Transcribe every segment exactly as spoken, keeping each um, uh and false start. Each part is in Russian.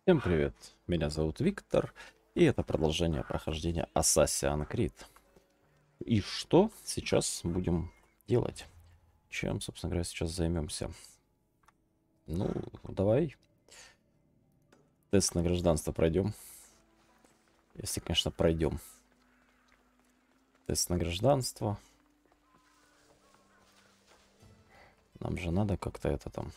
Всем привет, меня зовут Виктор, и это продолжение прохождения Assassin's Creed. И что сейчас будем делать? Чем, собственно говоря, сейчас займемся? Ну, давай тест на гражданство пройдем. Если, конечно, пройдем. Тест на гражданство. Нам же надо как-то это там...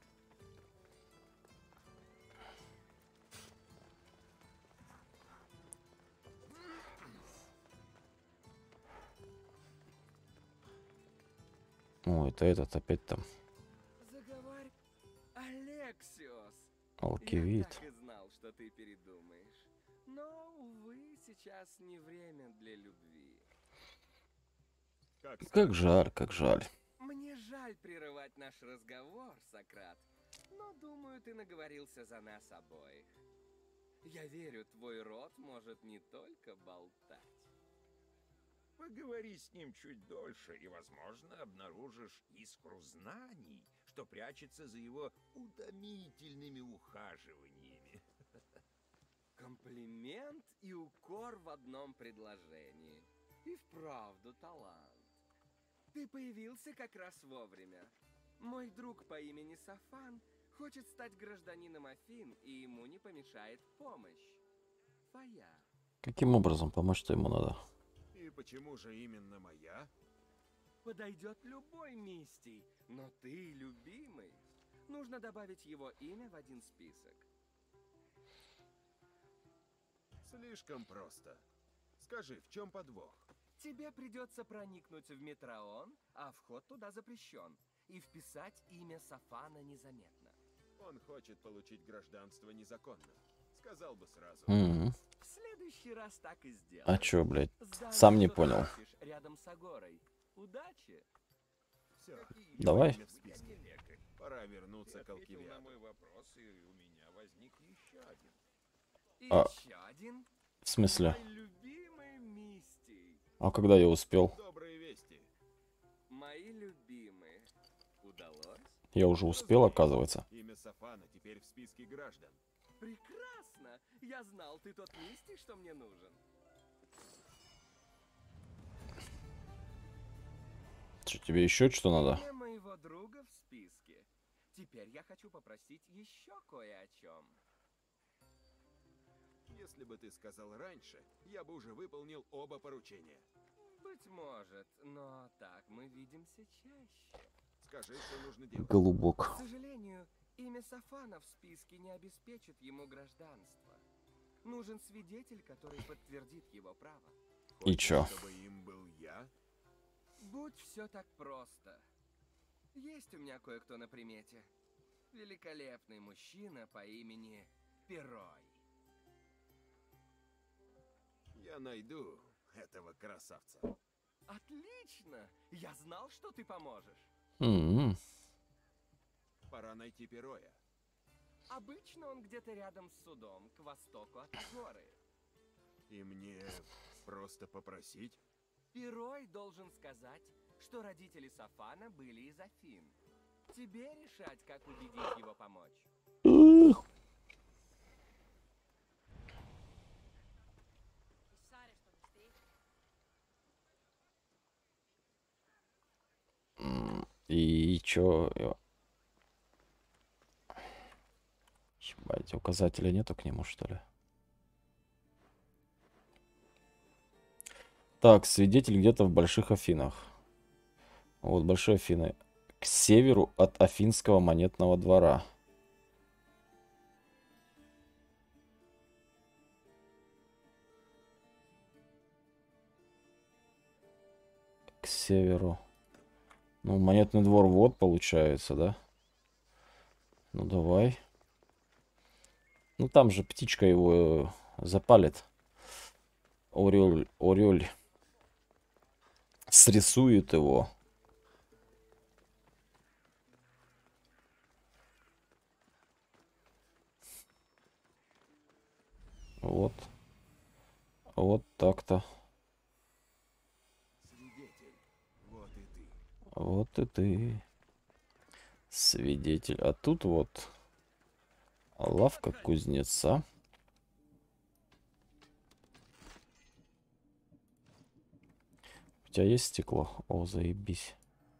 О, это этот опять там Заговарь... Алексиос! алкивит. Я так и знал, что ты передумаешь. Но, увы, сейчас не время для любви. Как Как сказать? жаль, как жаль. Мне жаль прерывать наш разговор, Сократ. Но, думаю, ты наговорился за нас обоих. Я верю, твой рот может не только болтать. Поговори с ним чуть дольше, и, возможно, обнаружишь искру знаний, что прячется за его утомительными ухаживаниями. Комплимент и укор в одном предложении. И вправду талант. Ты появился как раз вовремя. Мой друг по имени Сафан хочет стать гражданином Афин, и ему не помешает помощь. Твоя. Каким образом помочь-то ему надо? И почему же именно моя? Подойдет любой мистий, но ты любимый. Нужно добавить его имя в один список. Слишком просто. Скажи, в чем подвох? Тебе придется проникнуть в Метроон, а вход туда запрещен, и вписать имя Сафана незаметно. Он хочет получить гражданство незаконно. Сказал бы сразу. М-м. В следующий раз так и сделай. А чё, блядь? Здание, Сам не что ты понял. ищешь, рядом с Агорой. Удачи! Все, Давай. в списке. Пора вернуться к Алкивиаду. На мой вопрос, и у меня возник еще один. А, Еще один. в смысле? Мой любимый мистий. А когда я успел? Добрые вести. Мои любимые. Удалось? Я уже успел, оказывается. Имя Сафана теперь в списке граждан. Прекрасно! Я знал, ты тот мистик, что мне нужен. Что, тебе еще что надо? Имя моего друга в списке. Теперь я хочу попросить еще кое о чем. Если бы ты сказал раньше, я бы уже выполнил оба поручения. Быть может, но так мы видимся чаще. Скажи, что нужно делать. Голубок. К сожалению, имя Сафана в списке не обеспечит ему гражданство. Нужен свидетель, который подтвердит его право. И чё? Чтобы им был я? Будь все так просто. Есть у меня кое-кто на примете. Великолепный мужчина по имени Перой. Я найду этого красавца. Отлично! Я знал, что ты поможешь. М-м. Пора найти Пероя. Обычно он где-то рядом с судом, к востоку от горы. И мне просто попросить? Перой должен сказать, что родители Сафана были из Афин. Тебе решать, как убедить его помочь. И чё? Ебать, указателя нету к нему, что ли? Так, свидетель где-то в Больших Афинах. Вот, Большие Афины. К северу от Афинского монетного двора. К северу. Ну, монетный двор вот получается, да? Ну, давай. Ну, там же птичка его э, запалит. Орель, Орель. Срисует его. Вот. Вот так-то. Свидетель. Вот и ты. Вот и ты. Свидетель. А тут вот. Лавка кузнеца. У тебя есть стекло? О, заебись.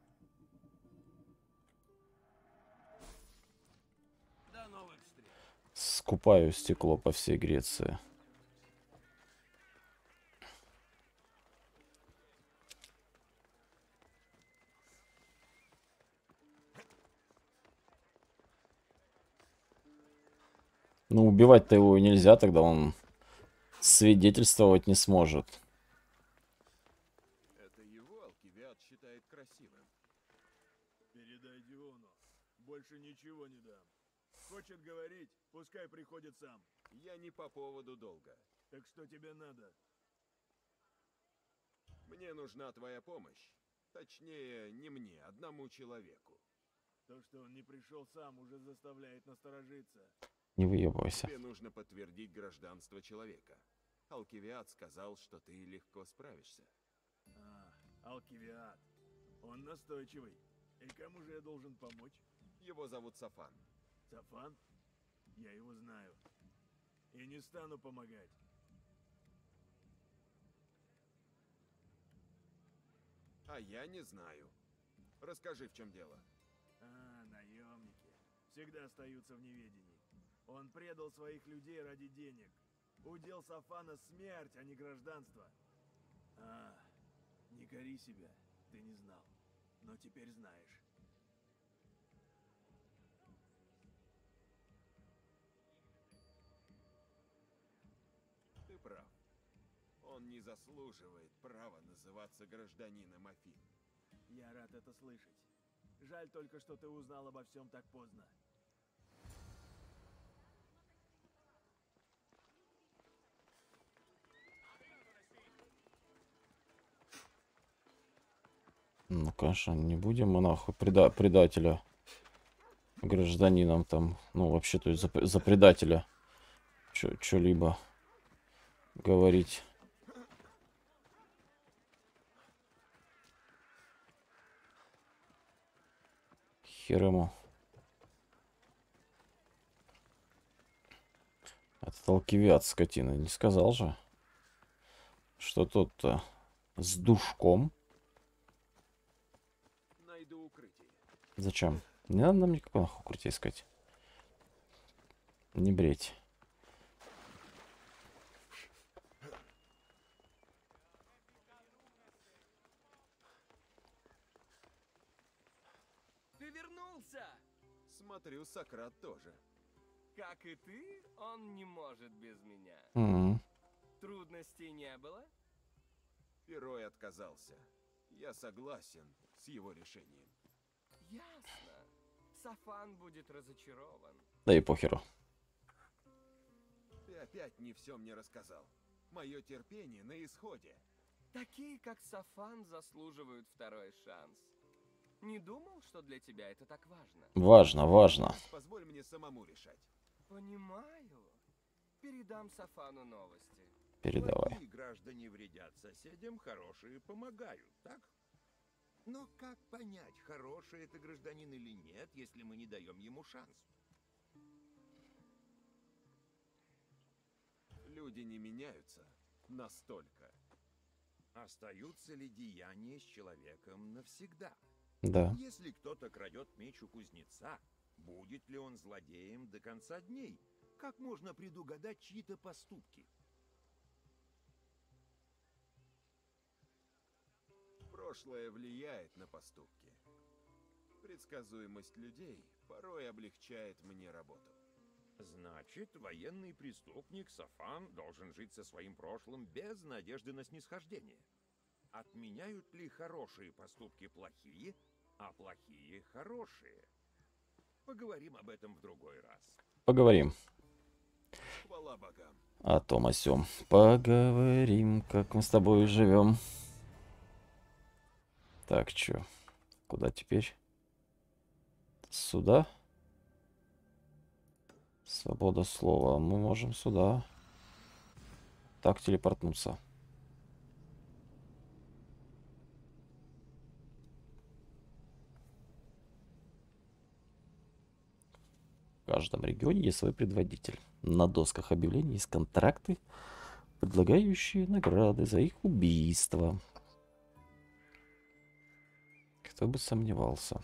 Скупаю стекло по всей Греции. Ну, убивать-то его нельзя, тогда он свидетельствовать не сможет. Это его Алкивиад считает красивым. Передай Диону. Больше ничего не дам. Хочет говорить, пускай приходит сам. Я не по поводу долга. Так что тебе надо? Мне нужна твоя помощь. Точнее, не мне, одному человеку. То, что он не пришел сам, уже заставляет насторожиться. Не выебывайся. Тебе нужно подтвердить гражданство человека. Алкивиад сказал, что ты легко справишься. А, Алкивиад. Он настойчивый. И кому же я должен помочь? Его зовут Сафан. Сафан? Я его знаю. И не стану помогать. А я не знаю. Расскажи, в чем дело. А, наемники. Всегда остаются в неведении. Он предал своих людей ради денег. Удел Сафана смерть, а не гражданство. А, не кори себя. Ты не знал. Но теперь знаешь. Ты прав. Он не заслуживает права называться гражданином Афин. Я рад это слышать. Жаль только, что ты узнал обо всем так поздно. Ну, конечно, не будем мы нахуй преда предателя гражданином там, ну, вообще, то есть за, за предателя что-либо говорить. Хер ему. Этот Алкивиад, скотина, не сказал же, что тот-то с душком. Найду укрытие. Зачем? Не надо нам никакого нахуй укрытия искать. Не бредь. Ты вернулся! Смотрю, Сократ тоже. Как и ты, он не может без меня. М-м. Трудностей не было? Перой отказался. Я согласен с его решением. Ясно. Сафан будет разочарован. Да и похеру. Ты опять не все мне рассказал. Мое терпение на исходе. Такие, как Сафан, заслуживают второй шанс. Не думал, что для тебя это так важно? Важно, важно. Позволь мне самому решать. Понимаю. Передам Сафану новости. Передавай. Плохие граждане вредят соседям, хорошие помогают, так? Но как понять, хороший это гражданин или нет, если мы не даем ему шанс? Люди не меняются настолько. Остаются ли деяния с человеком навсегда? Да. Если кто-то крадет меч у кузнеца, будет ли он злодеем до конца дней? Как можно предугадать чьи-то поступки? Прошлое влияет на поступки. Предсказуемость людей порой облегчает мне работу. Значит, военный преступник Сафан должен жить со своим прошлым без надежды на снисхождение. Отменяют ли хорошие поступки плохие, а плохие хорошие? Поговорим об этом в другой раз. Поговорим. Хвала богам. О том, о сём. Поговорим, как мы с тобой живем. Так, чё? Куда теперь? Сюда? Свобода слова. Мы можем сюда. Так телепортнуться. каждом регионе есть свой предводитель. На досках объявлений есть контракты, предлагающие награды за их убийство. Кто бы сомневался.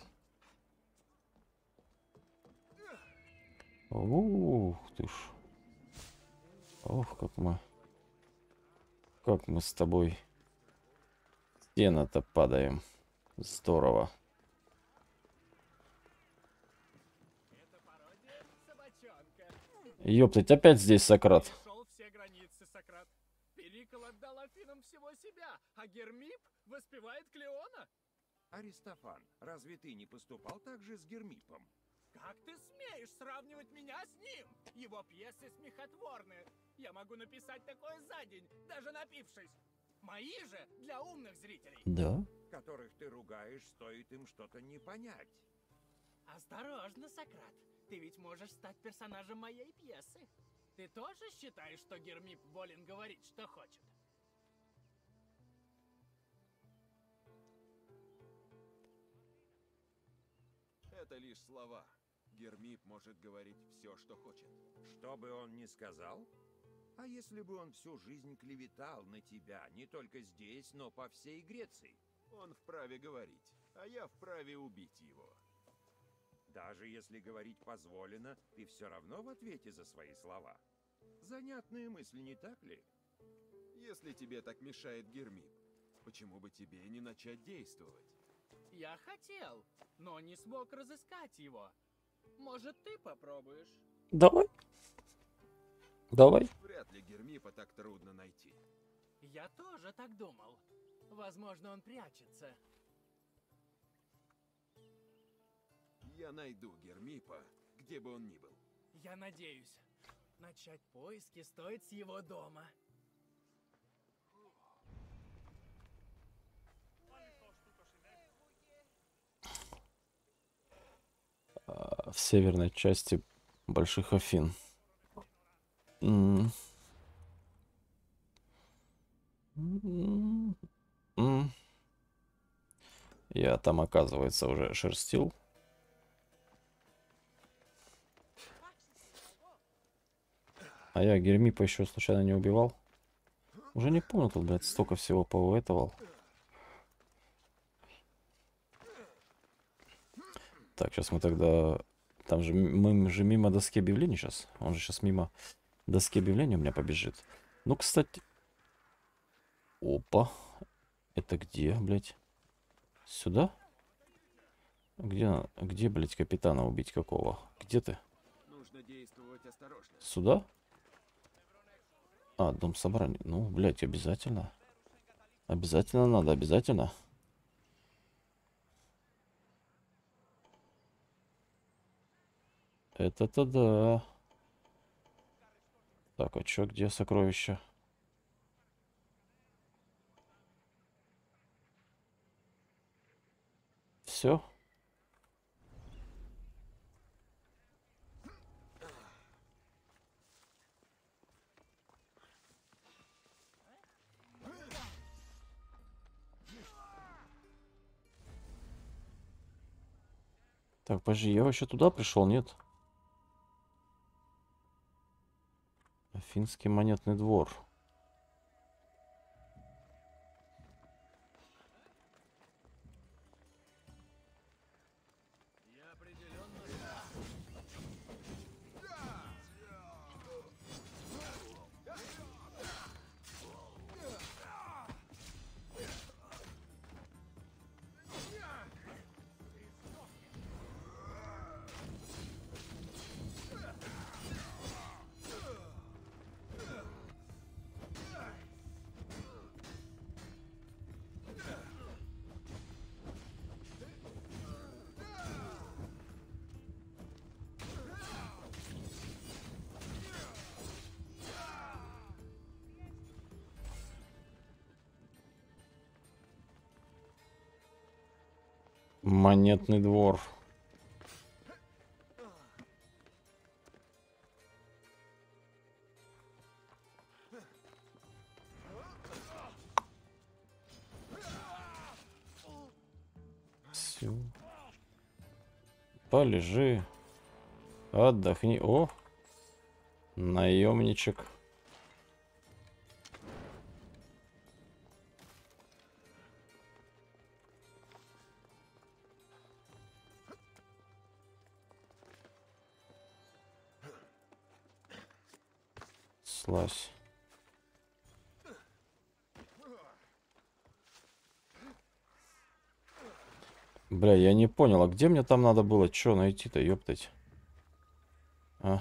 Ух ты ж. Ох, как мы... Как мы с тобой... Стены-то падаем. Здорово. Ёптать, опять здесь Сократ. Перешел все границы, Сократ. Перикл отдал Афинам всего себя, а Гермип воспевает Клеона. Аристофан, разве ты не поступал так же с Гермипом? Как ты смеешь сравнивать меня с ним? Его пьесы смехотворны. Я могу написать такое за день, даже напившись. Мои же для умных зрителей. Да. Которых ты ругаешь, стоит им что-то не понять. Осторожно, Сократ. Ты ведь можешь стать персонажем моей пьесы. Ты тоже считаешь, что Гермип волен говорить, что хочет? Это лишь слова. Гермип может говорить все, что хочет. Что бы он ни сказал? А если бы он всю жизнь клеветал на тебя, не только здесь, но по всей Греции? Он вправе говорить, а я вправе убить его. Даже если говорить позволено, ты все равно в ответе за свои слова. Занятная мысль, не так ли? Если тебе так мешает Гермип, почему бы тебе не начать действовать? Я хотел, но не смог разыскать его. Может, ты попробуешь? Давай. Давай. Вряд ли Гермипа так трудно найти. Я тоже так думал. Возможно, он прячется. Я найду Гермипа, где бы он ни был. Я надеюсь. Начать поиски стоит с его дома. В северной части Больших Афин. М. М. М. Я там, оказывается, уже шерстил. А я Гермипа еще случайно не убивал? Уже не помню, тут, блядь, столько всего поуэтовал. Так, сейчас мы тогда... Там же мы же мимо доски объявлений сейчас. Он же сейчас мимо доски объявлений у меня побежит. Ну, кстати... Опа. Это где, блядь? Сюда? Где, где, блядь, капитана убить какого? Где ты? Нужно действовать осторожно. Сюда? А, дом собраний. Ну, блядь, обязательно. Обязательно надо, обязательно. Это-то да. Так, а чё, где сокровища? Все? Так, подожди, я вообще туда пришел, нет? Афинский монетный двор. Я определенно... Монетный двор. Все. Полежи. Отдохни. О, наемничек. Слазь. Бля, я не понял, а где мне там надо было что найти-то, ёптать? А?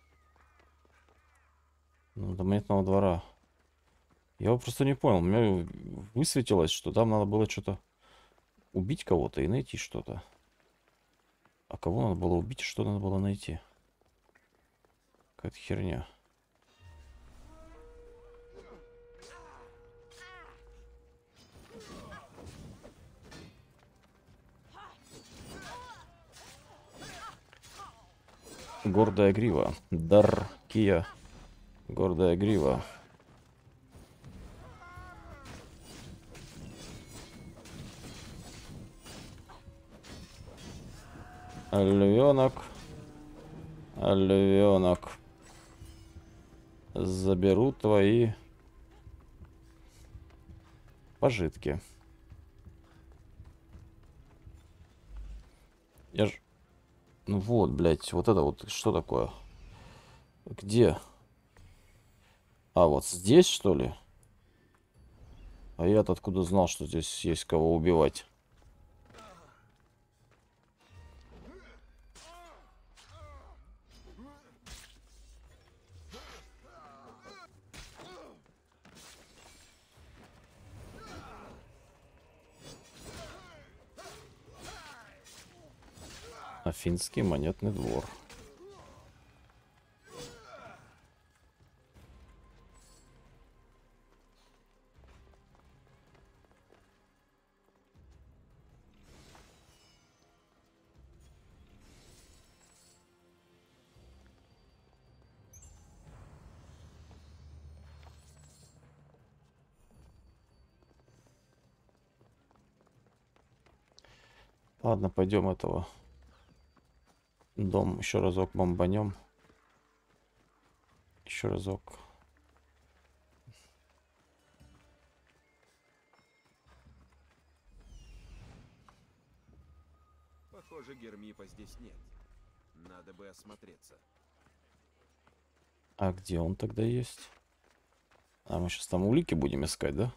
Ну, до монетного двора. Я его просто не понял. Мне высветилось, что там надо было что-то убить кого-то и найти что-то. А кого надо было убить и что надо было найти? Какая-то херня. Гордая грива. Дар Кия. Гордая грива. Львенок. Львенок. Заберу твои пожитки. Я ж... Ну вот, блядь, вот это вот, что такое? Где? А, вот здесь, что ли? А я-то откуда знал, что здесь есть кого убивать? Афинский монетный двор. Ладно, пойдем этого. Дом еще разок бомбанем. Еще разок. Похоже, Гермипа здесь нет. Надо бы осмотреться. А где он тогда есть? А мы сейчас там улики будем искать, да?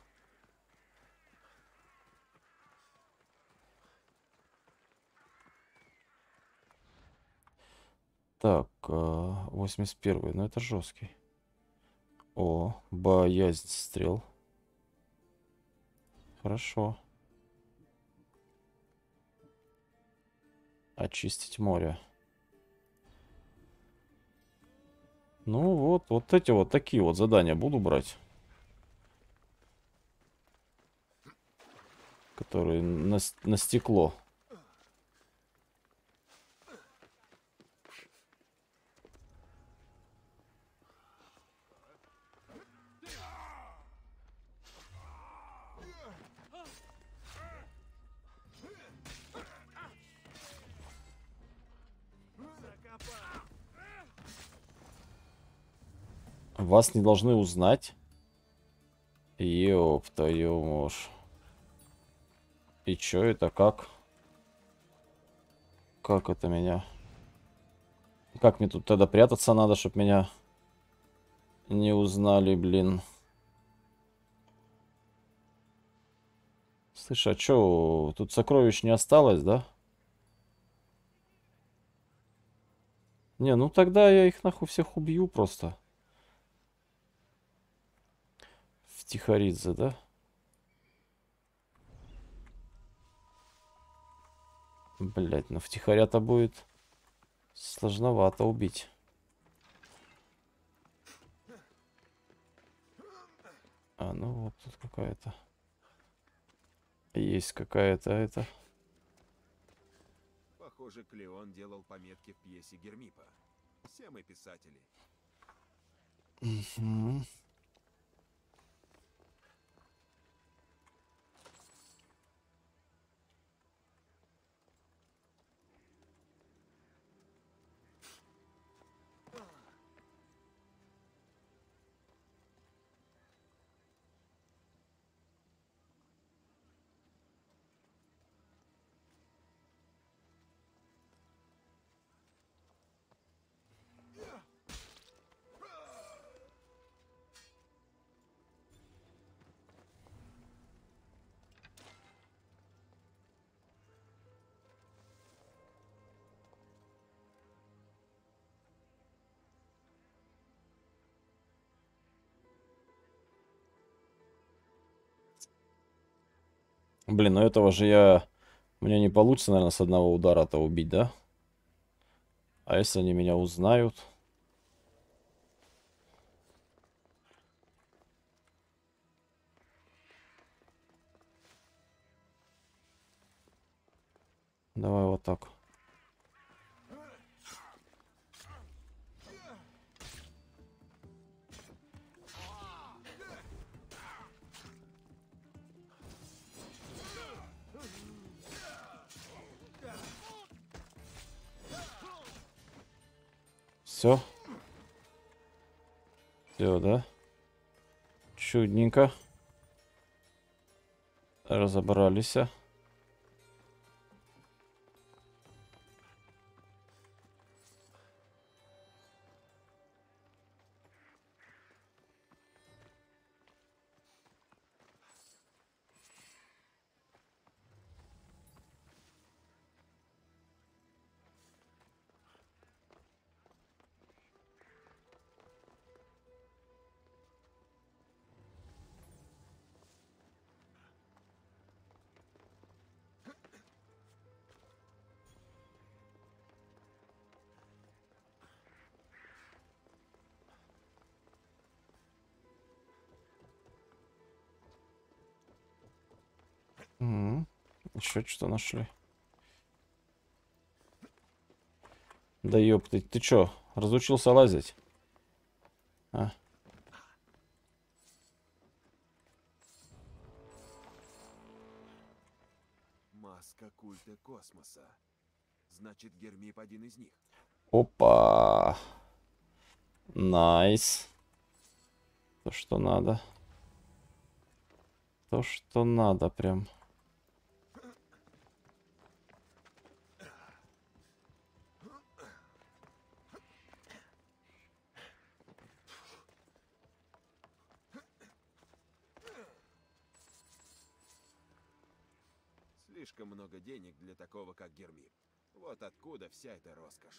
Так, восемьдесят первый, ну это жесткий. О, боязнь стрел. Хорошо. Очистить море. Ну вот, вот эти вот такие вот задания буду брать. Которые на, на стекло. Вас не должны узнать. Ёб твою мощь. И чё это, как? Как это меня? Как мне тут тогда прятаться надо, чтобы меня не узнали, блин? Слышь, а чё, тут сокровищ не осталось, да? Не, ну тогда я их нахуй всех убью просто. В Тихоридзе, да? Блять, ну втихаря-то будет сложновато убить. А, ну вот тут какая-то... Есть какая-то это... Похоже, Клеон делал пометки в пьесе Гермипа. Все мы писатели. Угу. Блин, ну этого же я... Мне не получится, наверное, с одного удара-то убить, да? А если они меня узнают? Давай вот так. Все. Все, да? Чудненько. Разобрались. Угу. Еще что нашли? Да ёпты, ты чё, разучился лазить? А? Маска культа космоса. Значит, Гермип один из них. Опа. Найс. То, что надо. То, что надо прям. Слишком много денег для такого, как Гермип. Вот откуда вся эта роскошь.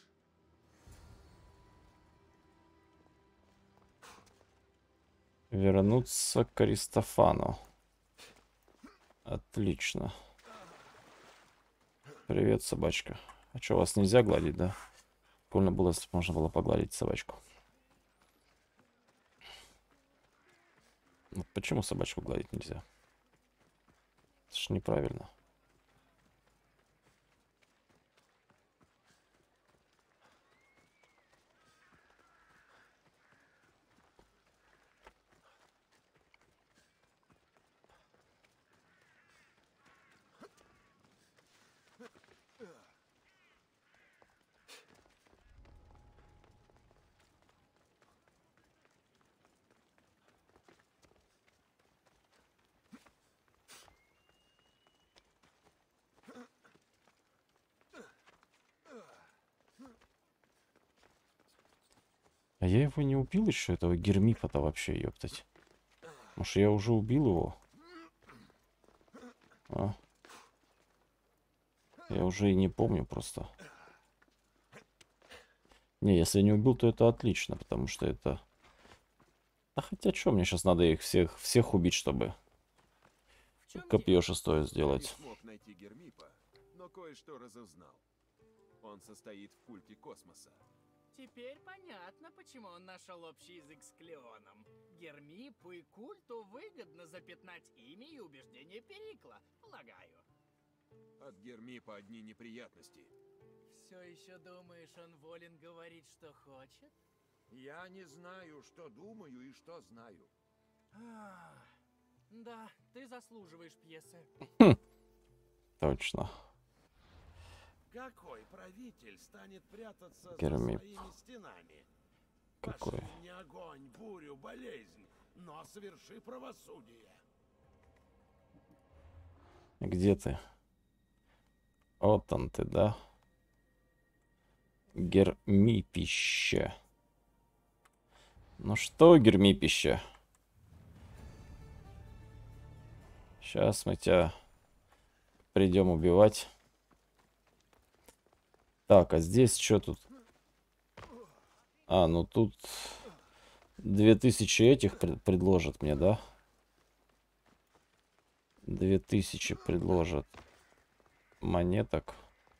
Вернуться к Аристофану. Отлично. Привет, собачка. А что, вас нельзя гладить, да? Прикольно было, если бы можно было погладить собачку. Вот почему собачку гладить нельзя? Это ж неправильно. А я его не убил еще, этого Гермипа-то вообще, ёптать. Может, я уже убил его? А? Я уже и не помню просто. Не, если не убил, то это отлично, потому что это... А хотя что, мне сейчас надо их всех, всех убить, чтобы копье шестое сделать. Не смог найти Гермипа, но кое-что разузнал. Он состоит в культе космоса. Теперь понятно, почему он нашел общий язык с Клеоном. Гермипу и культу выгодно запятнать имя и убеждения Перикла, полагаю. От Гермипа одни неприятности. Все еще думаешь, он волен говорить, что хочет? Я не знаю, что думаю и что знаю. Ах, да, ты заслуживаешь пьесы. Точно. Какой правитель станет прятаться Гермип. за своими стенами? Какой? Пошли мне огонь, бурю, болезнь, но соверши правосудие. Где ты? Вот он ты, да? Гермипище. Ну что, Гермипище? Сейчас мы тебя придем убивать. Так, а здесь что тут? А, ну тут две тысячи этих пред предложат мне, да? Две тысячи предложат монеток.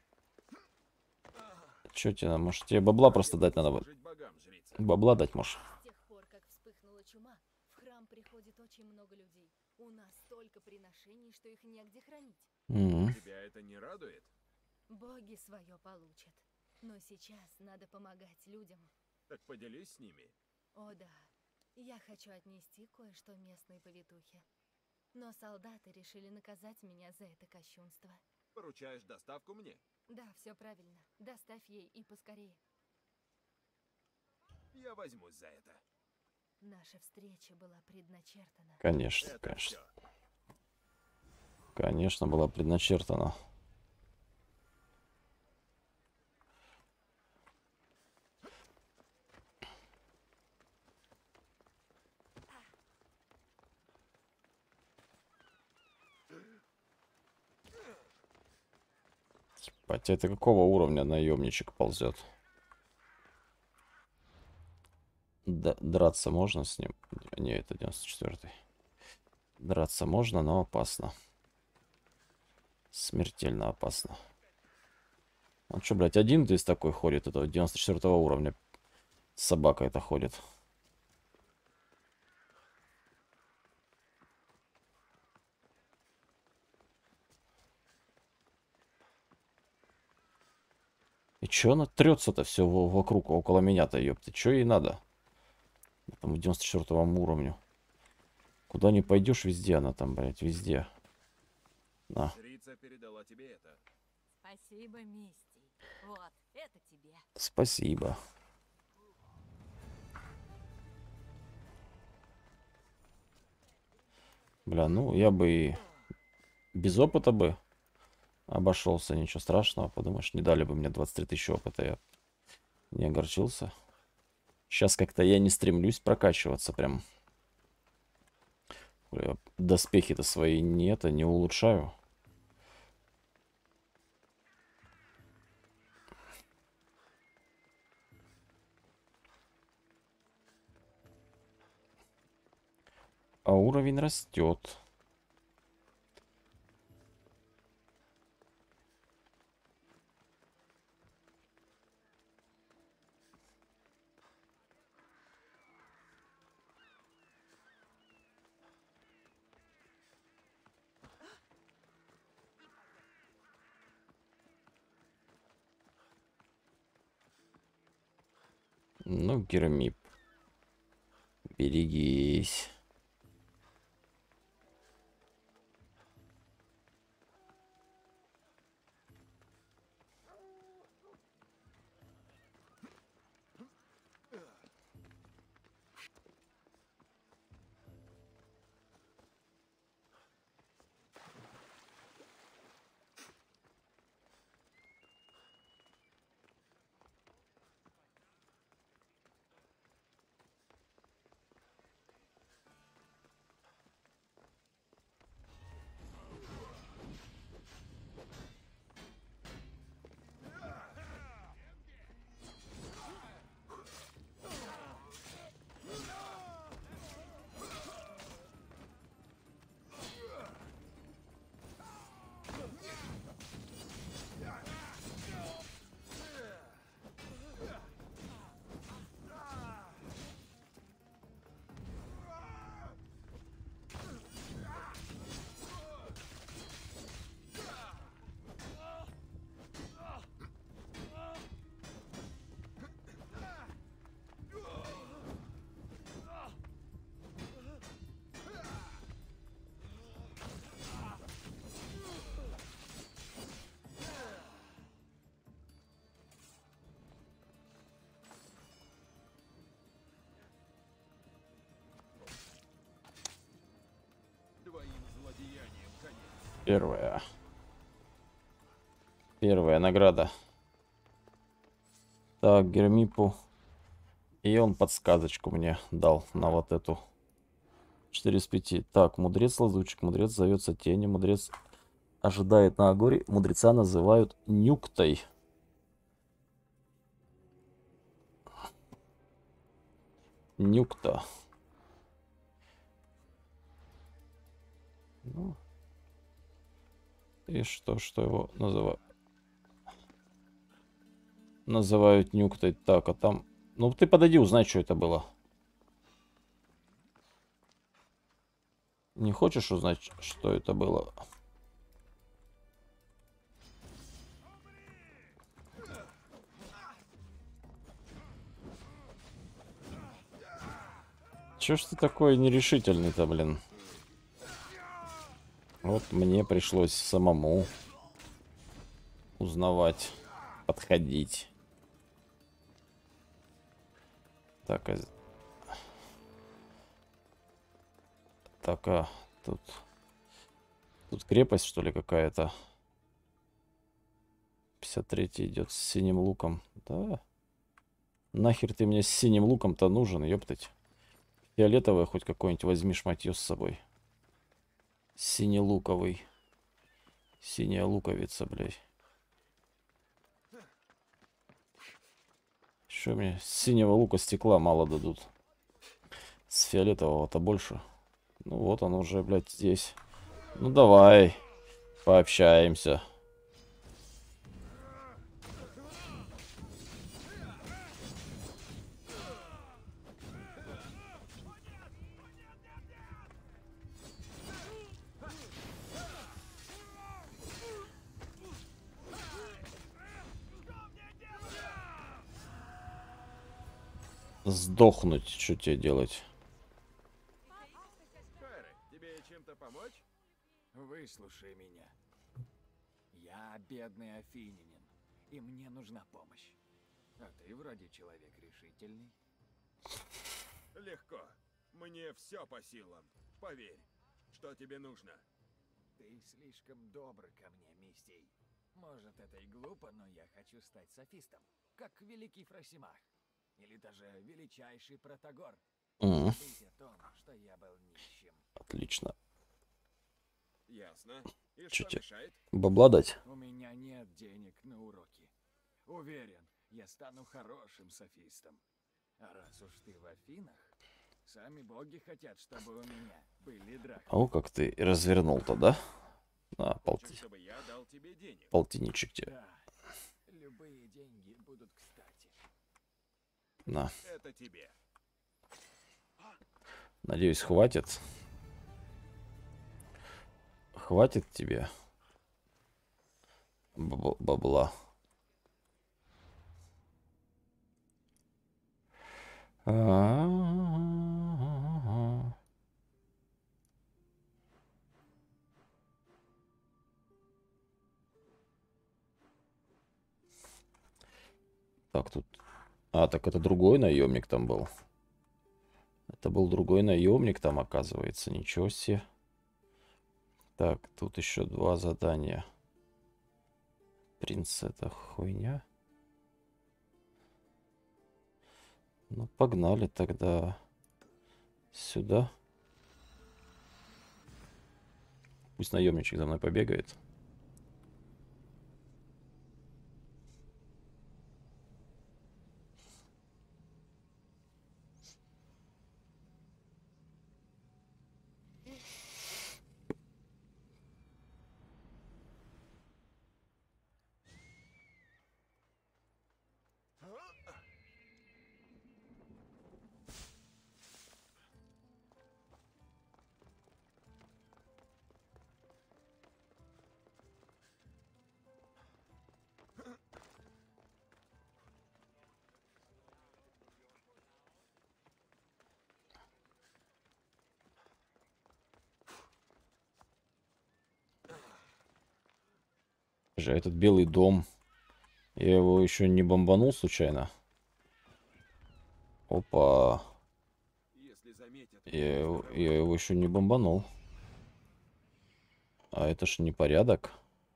Чё тебе надо? Может, тебе бабла просто дать надо? Служить богам, жрица. Бабла дать можешь? С тех пор, как вспыхнула чума, в храм приходит очень много людей. У нас столько приношений, что их негде хранить. Мгм. Тебя это не радует? Боги свое получат. Но сейчас надо помогать людям. Так поделись с ними. О да, я хочу отнести кое-что местной повитухе. Но солдаты решили наказать меня за это кощунство. Поручаешь доставку мне? Да, все правильно. Доставь ей и поскорее. Я возьмусь за это. Наша встреча была предначертана. Конечно, Это конечно. всё. Конечно, была предначертана. Ебать, это какого уровня наемничек ползет? Д- драться можно с ним? Не, это девяносто четвёртый. Драться можно, но опасно. Смертельно опасно. Он что, блядь, один здесь такой ходит? Это девяносто четвёртого уровня. Собака это ходит. И чё она трется-то все вокруг, около меня-то, ёпты? Чё ей надо? Этому девяносто четвёртому уровню. Куда не пойдешь, везде она там, блядь, везде. На. Жрица передала тебе это. Спасибо, Мисти. Вот, это тебе. Спасибо. Бля, ну я бы и без опыта бы обошелся, ничего страшного. Подумаешь, не дали бы мне двадцать три тысячи опыта, я не огорчился. Сейчас как-то я не стремлюсь прокачиваться прям. Бля, доспехи-то свои не это, не улучшаю. А уровень растет. Ну, Гермип. Берегись. Твоим злодеянием конец. Первая. Первая награда. Так, Гермипу. И он подсказочку мне дал на вот эту. четыре из пяти. Так, мудрец лазучик. Мудрец зовется тенью. Мудрец ожидает на Агоре. Мудреца называют Нюктой. Нюкта. Ну, И что, что его называют? Называют нюктой. Так, а там... Ну, ты подойди, узнай, что это было. Не хочешь узнать, что это было? Чё ж ты такой нерешительный-то, блин? Вот мне пришлось самому узнавать, подходить. Так, а... Так, а тут... Тут крепость, что ли, какая-то? пятьдесят третий идет с синим луком. Да. Нахер ты мне с синим луком-то нужен, ёптать. Фиолетовое хоть какой-нибудь возьми шматье с собой. Синелуковый. Синяя луковица, блядь. Что мне? С синего лука стекла мало дадут. С фиолетового-то больше. Ну вот он уже, блядь, здесь. Ну давай. Пообщаемся. Сдохнуть, что тебе делать? Хэры, тебе чем-то помочь? Выслушай меня. Я бедный афинянин, и мне нужна помощь. А ты вроде человек решительный. Легко. Мне все по силам. Поверь. Что тебе нужно? Ты слишком добр ко мне, Мистей. Может, это и глупо, но я хочу стать софистом, как великий Фросимах. Или даже величайший Протагор. М-м. Забыть о том, что я был нищим. Отлично. Ясно. И Чё что тебе? мешает? Бабла дать? У меня нет денег на уроки. Уверен, я стану хорошим софистом. А раз уж ты в Афинах, сами боги хотят, чтобы у меня были драхмы. О, как ты развернул-то, да? На, Хочешь, полти... чтобы я дал тебе денег? полтинничек тебе. Да, любые деньги будут кстати. На. Это тебе. Надеюсь, хватит. Хватит тебе баб- бабла. А-а-а-а. Так, тут... А, так это другой наемник там был. Это был другой наемник там, оказывается. Ничего себе. Так, тут еще два задания. Принц, это хуйня. Ну, погнали тогда сюда. Пусть наемничек за мной побегает. Же этот белый дом. Я его еще не бомбанул случайно. Опа. Если заметят... Я, его- я его еще не бомбанул. А это ж непорядок.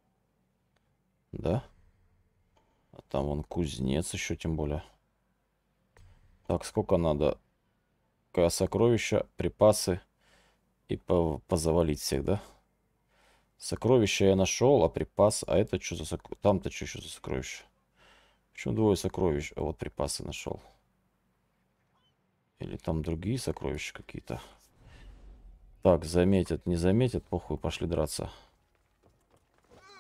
Да? А там вон кузнец еще тем более. Так, сколько надо? К- Сокровища, припасы и по позавалить всех, да? Сокровища я нашел, а припас... А это что за сокровища? Там-то что еще за сокровища? Почему двое сокровищ? А вот припасы нашел. Или там другие сокровища какие-то? Так, заметят, не заметят, похуй, пошли драться.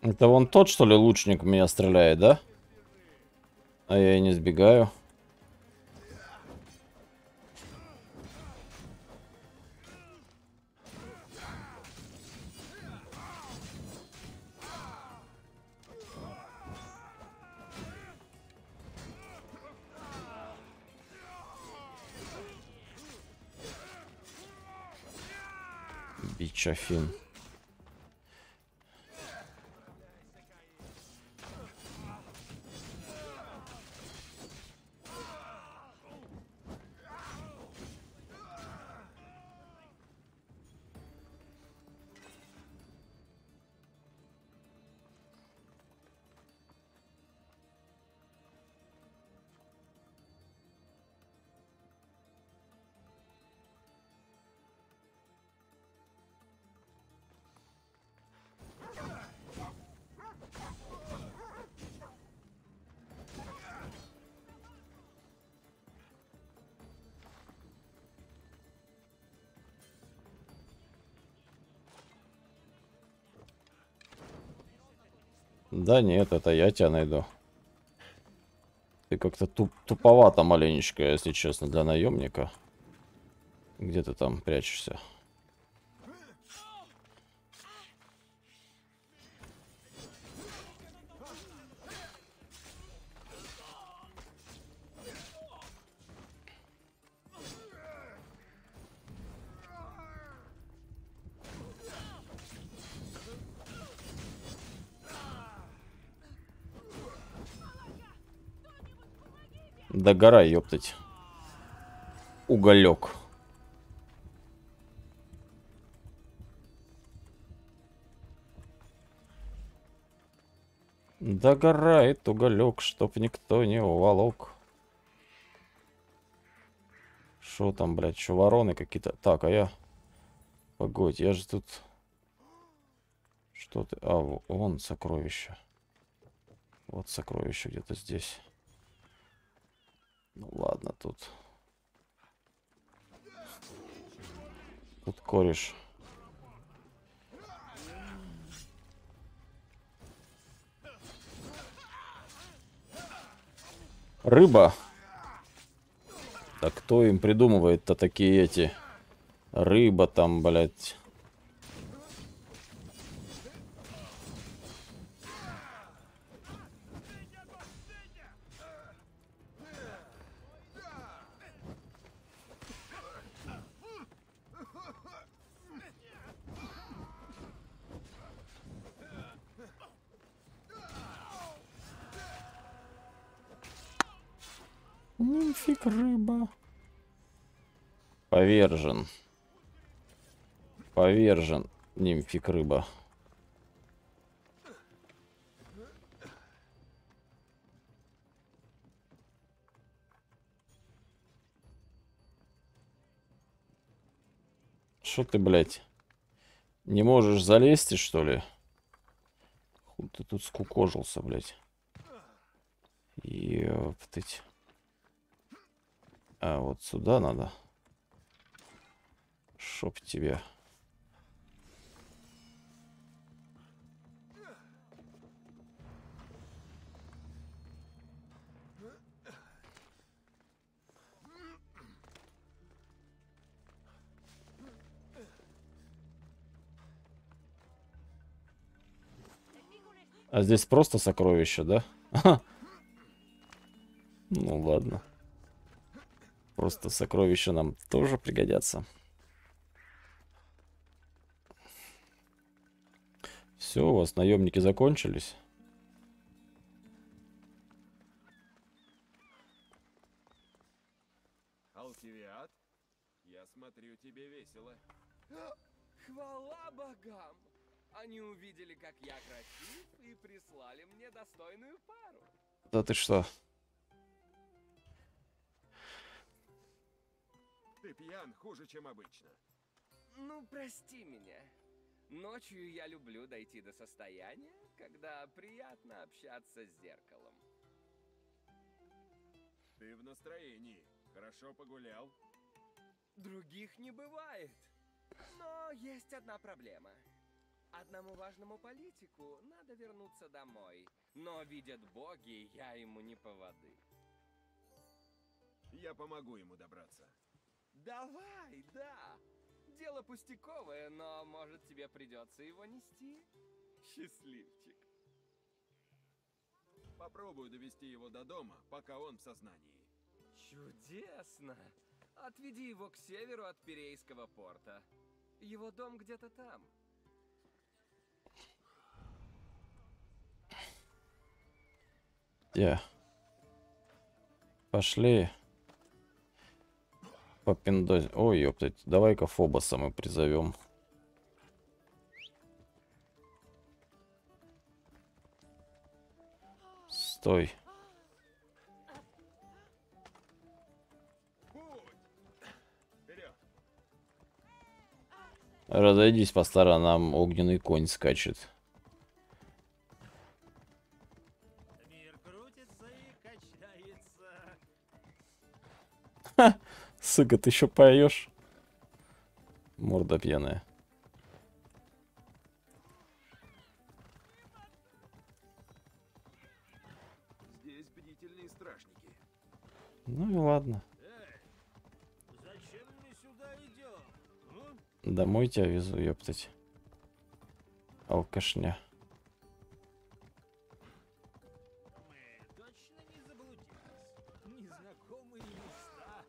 Это вон тот, что ли, лучник в меня стреляет, да? А я и не сбегаю. Бичафин. Да нет, это я тебя найду. Ты как-то туп туповато маленечко, если честно, для наемника. Где ты там прячешься? Да гора, ёптать. Уголек. Догорает уголек, чтоб никто не уволок. Шо там, блядь, что вороны какие-то? Так, а я... Погодь, я же тут... Что ты... А, вон сокровище. Вот сокровище где-то здесь. Ну ладно, тут... Тут кореш. Рыба. Да кто им придумывает-то такие эти... Рыба там, блядь. Нифиг рыба. Повержен. Повержен. Нимфик рыба. Что ты, блядь, не можешь залезть, что ли? Хуй ты тут скукожился, блядь. Ёптыть. А вот сюда надо. Чтоб тебе. А здесь просто сокровища, да? Ну ладно. Просто сокровища нам тоже пригодятся. Все, у вас наемники закончились. Алкивиад, я смотрю, тебе весело. Хвала богам! Они увидели, как я красив, и прислали мне достойную пару. Да ты что? Ты пьян хуже, чем обычно. Ну, прости меня. Ночью я люблю дойти до состояния, когда приятно общаться с зеркалом. Ты в настроении. Хорошо погулял. Других не бывает. Но есть одна проблема. Одному важному политику надо вернуться домой. Но, видят боги, я ему не поводырь. Я помогу ему добраться. Давай, да. Дело пустяковое, но, может, тебе придется его нести? Счастливчик. Попробую довести его до дома, пока он в сознании. Чудесно. Отведи его к северу от Пирейского порта. Его дом где-то там. Где? Пошли. Попиндоз. Ой, ёптать. Давай-ка Фобоса мы призовем. Стой. Вперед! Разойдись по сторонам, огненный конь скачет. Мир крутится и качается. Ха! Сука, ты еще поешь? Морда пьяная. Здесь бдительные стражники. Ну и ладно. Эй, зачем мы сюда идем? М? Домой тебя везу, ёптать. Алкашня. Мы точно не заблудились. Незнакомые места.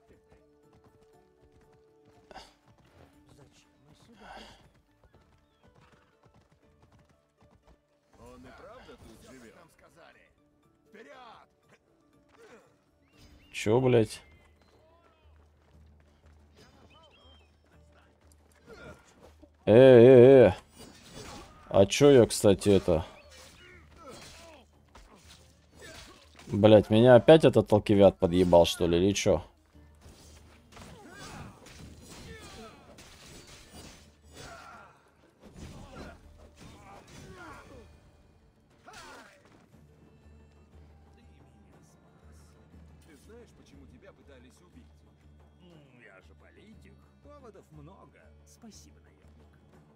Зачем мы сюда? Он и правда тут живет? Нам сказали. Вперед! Чё, блядь? Э-э-э. А чё я, кстати, это... Блядь, меня опять этот толкивят подъебал, что ли, или чё? Ты знаешь, почему тебя пытались убить? М, Я же политик. Поводов много. Спасибо, наемник.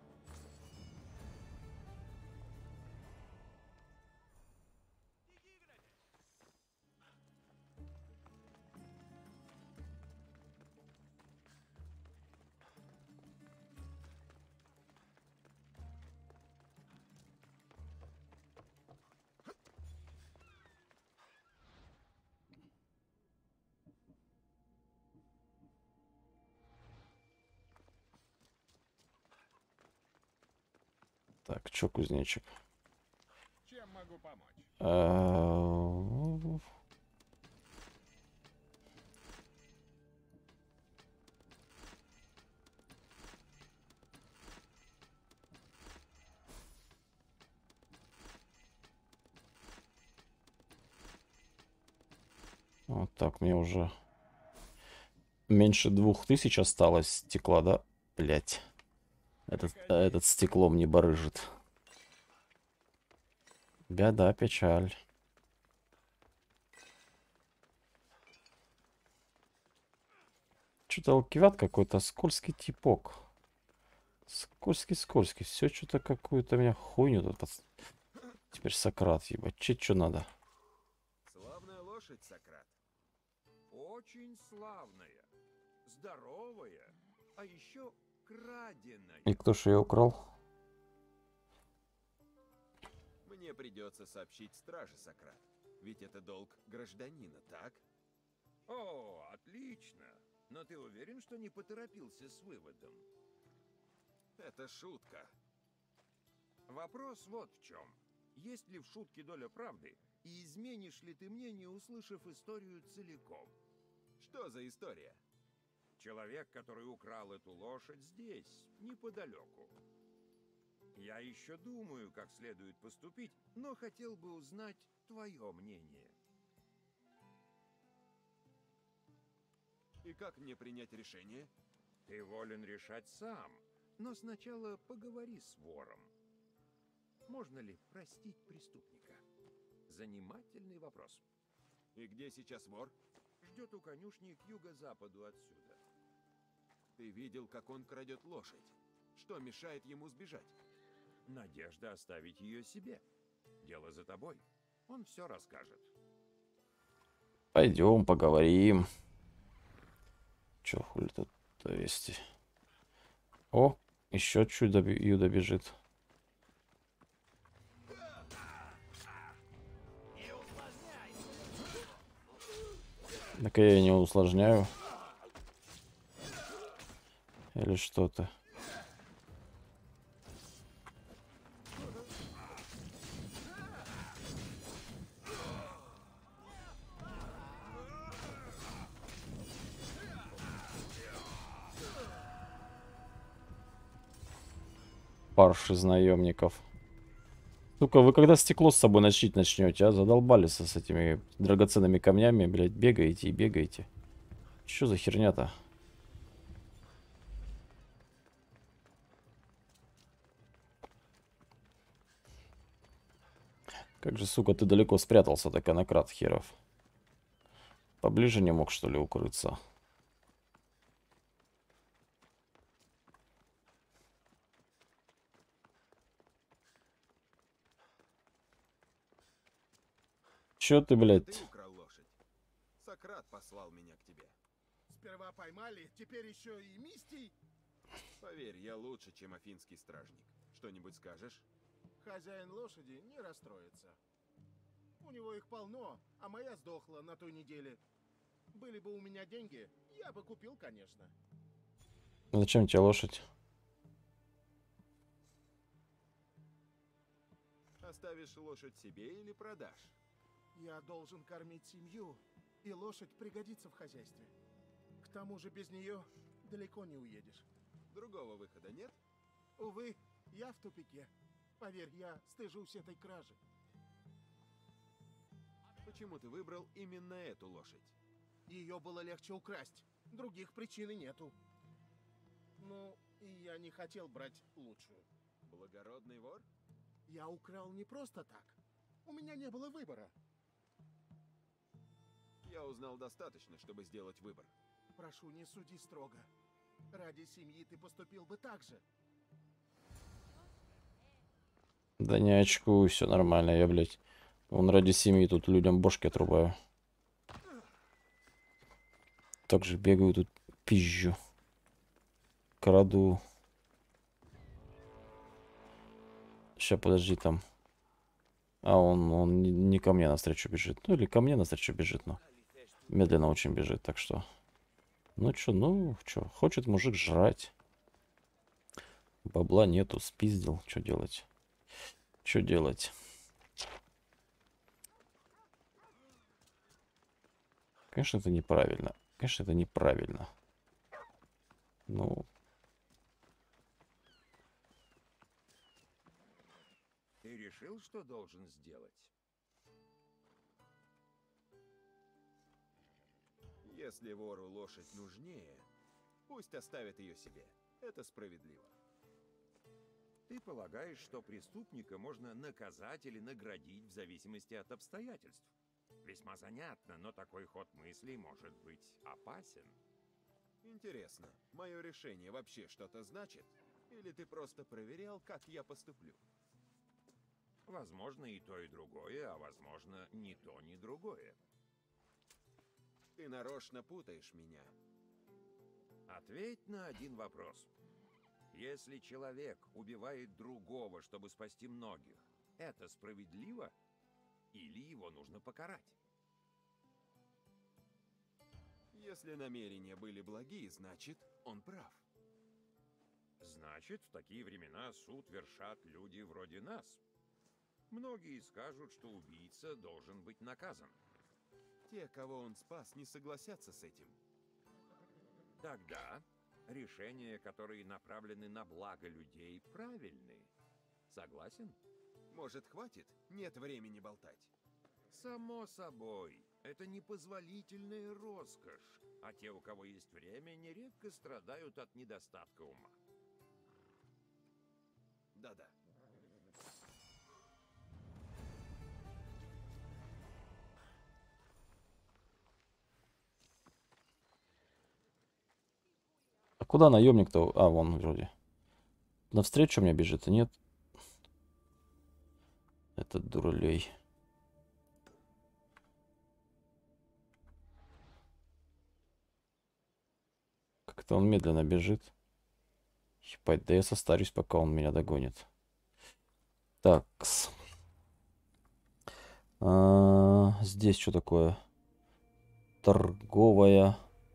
Так, чё, кузнечик? Чем могу помочь? А, Вот так, мне уже меньше двух тысяч осталось стекла, да? Блять. Этот, этот стеклом не барыжит. Беда, печаль. Что-то алкиват какой-то, скользкий типок. Скользкий-скользкий. Все что-то какую-то меня хуйню тут. Под... Теперь Сократ, ебать. Че, что надо? Славная лошадь, Сократ. Очень славная, здоровая, а еще краденая. И кто ж ее украл? Мне придется сообщить страже, Сократ. Ведь это долг гражданина, так? О, отлично. Но ты уверен, что не поторопился с выводом? Это шутка. Вопрос вот в чем. Есть ли в шутке доля правды, и изменишь ли ты мнение, услышав историю целиком? Что за история? Человек, который украл эту лошадь, здесь, неподалеку. Я еще думаю, как следует поступить, но хотел бы узнать твое мнение. И как мне принять решение? Ты волен решать сам, но сначала поговори с вором. Можно ли простить преступника? Занимательный вопрос. И где сейчас вор? Ждет у конюшни к юго-западу отсюда. Ты видел, как он крадет лошадь? Что мешает ему сбежать? надежда оставить ее себе. Дело за тобой. Он все расскажет. Пойдем, поговорим. Че, хули тут вести? О, еще чудо Юда бежит. Так я и не усложняю. Или что-то. Парш из наемников. Сука, вы когда стекло с собой носить начнете, а? Задолбались с этими драгоценными камнями, блядь, бегаете и бегаете. Что за херня-то? Как же, сука, ты далеко спрятался-то, конократ херов. Поближе не мог, что ли, укрыться? Чё ты, блядь? Ты украл лошадь. Сократ послал меня к тебе. Сперва поймали, теперь еще и мистий. Поверь, я лучше, чем афинский стражник. Что-нибудь скажешь? Хозяин лошади не расстроится. У него их полно, а моя сдохла на той неделе. Были бы у меня деньги, я бы купил, конечно. Зачем тебе лошадь? Оставишь лошадь себе или продашь? Я должен кормить семью, и лошадь пригодится в хозяйстве. К тому же без нее далеко не уедешь. Другого выхода нет? Увы, я в тупике. Поверь, я стыжусь этой кражи. Почему ты выбрал именно эту лошадь? Ее было легче украсть. Других причин и нету. Ну, и я не хотел брать лучшую. Благородный вор? Я украл не просто так. У меня не было выбора. Я узнал достаточно, чтобы сделать выбор. Прошу, не суди строго. Ради семьи ты поступил бы так же. Да не очкуй, все нормально, я, блядь. Вон ради семьи тут людям бошки отрубаю. Также бегаю тут, пизжу. Краду. Сейчас, подожди, там. А, он, он не, не ко мне навстречу бежит. Ну, или ко мне навстречу бежит, но медленно очень бежит, так что... Ну, чё, ну, чё, хочет мужик жрать. Бабла нету, спиздил, что делать? Что делать? Конечно, это неправильно. Конечно, это неправильно. Ну... Ты решил, что должен сделать? Если вору лошадь нужнее, пусть оставит ее себе. Это справедливо. Ты полагаешь, что преступника можно наказать или наградить в зависимости от обстоятельств? Весьма занятно, но такой ход мыслей может быть опасен. Интересно, мое решение вообще что-то значит? Или ты просто проверял, как я поступлю? Возможно, и то, и другое, а возможно, ни то, ни другое. Ты нарочно путаешь меня. Ответь на один вопрос. Если человек убивает другого, чтобы спасти многих, это справедливо? Или его нужно покарать? Если намерения были благие, значит, он прав. Значит, в такие времена суд вершат люди вроде нас. Многие скажут, что убийца должен быть наказан. Те, кого он спас, не согласятся с этим. Тогда решения, которые направлены на благо людей, правильны. Согласен? Может, хватит? Нет времени болтать. Само собой, это непозволительная роскошь, а те, у кого есть время, нередко страдают от недостатка ума. Да-да. А куда наемник-то? А, вон вроде. Навстречу мне бежит, а нет? этот дуралей. Как-то он медленно бежит. Ебать, да я состарюсь, пока он меня догонит. Так. А, здесь что такое? Торговая.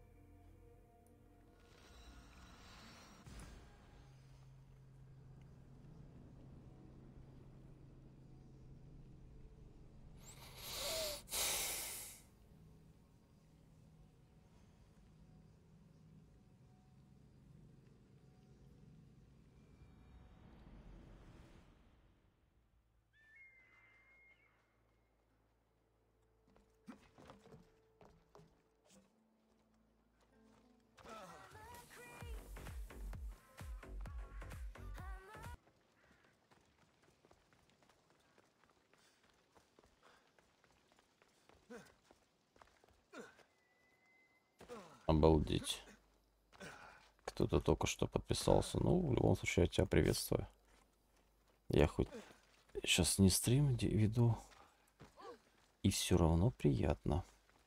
Обалдеть. Кто-то только что подписался. Ну, в любом случае, я тебя приветствую. Я хоть сейчас не стрим веду. И все равно приятно.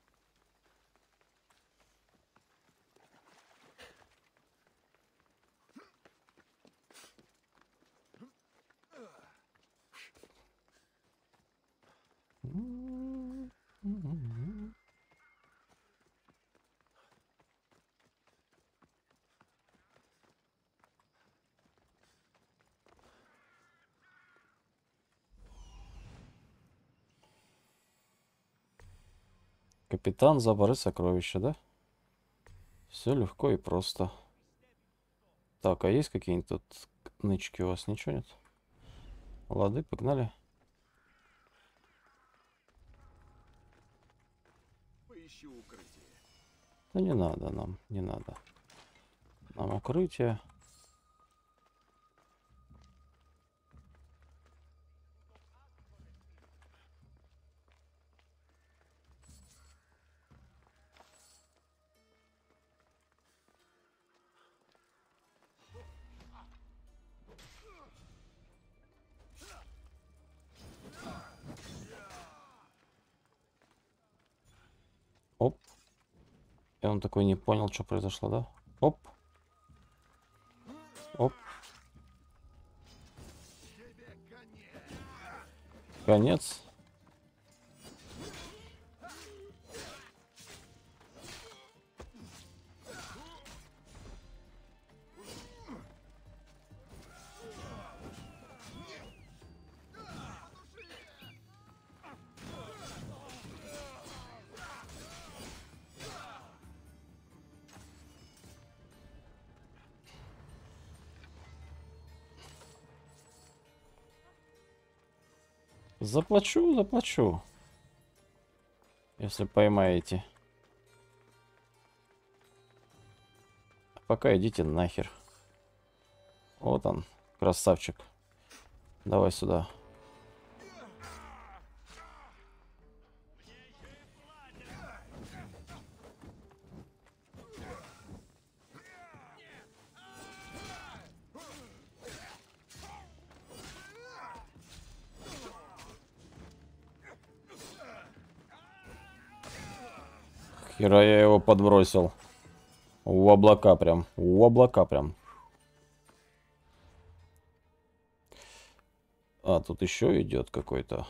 Капитан, заборы сокровища, да? Все легко и просто. Так, а есть какие-нибудь тут нычки у вас? Ничего нет? Лады, погнали. Поищу укрытие. Да не надо нам, не надо. Нам укрытие. Оп. И он такой не понял, что произошло, да? Оп. Оп. Конец. Заплачу, заплачу. Если поймаете. Пока идите нахер. Вот он, красавчик. Давай сюда. Хера я его подбросил. В облака прям. В облака прям. А, тут еще идет какой-то.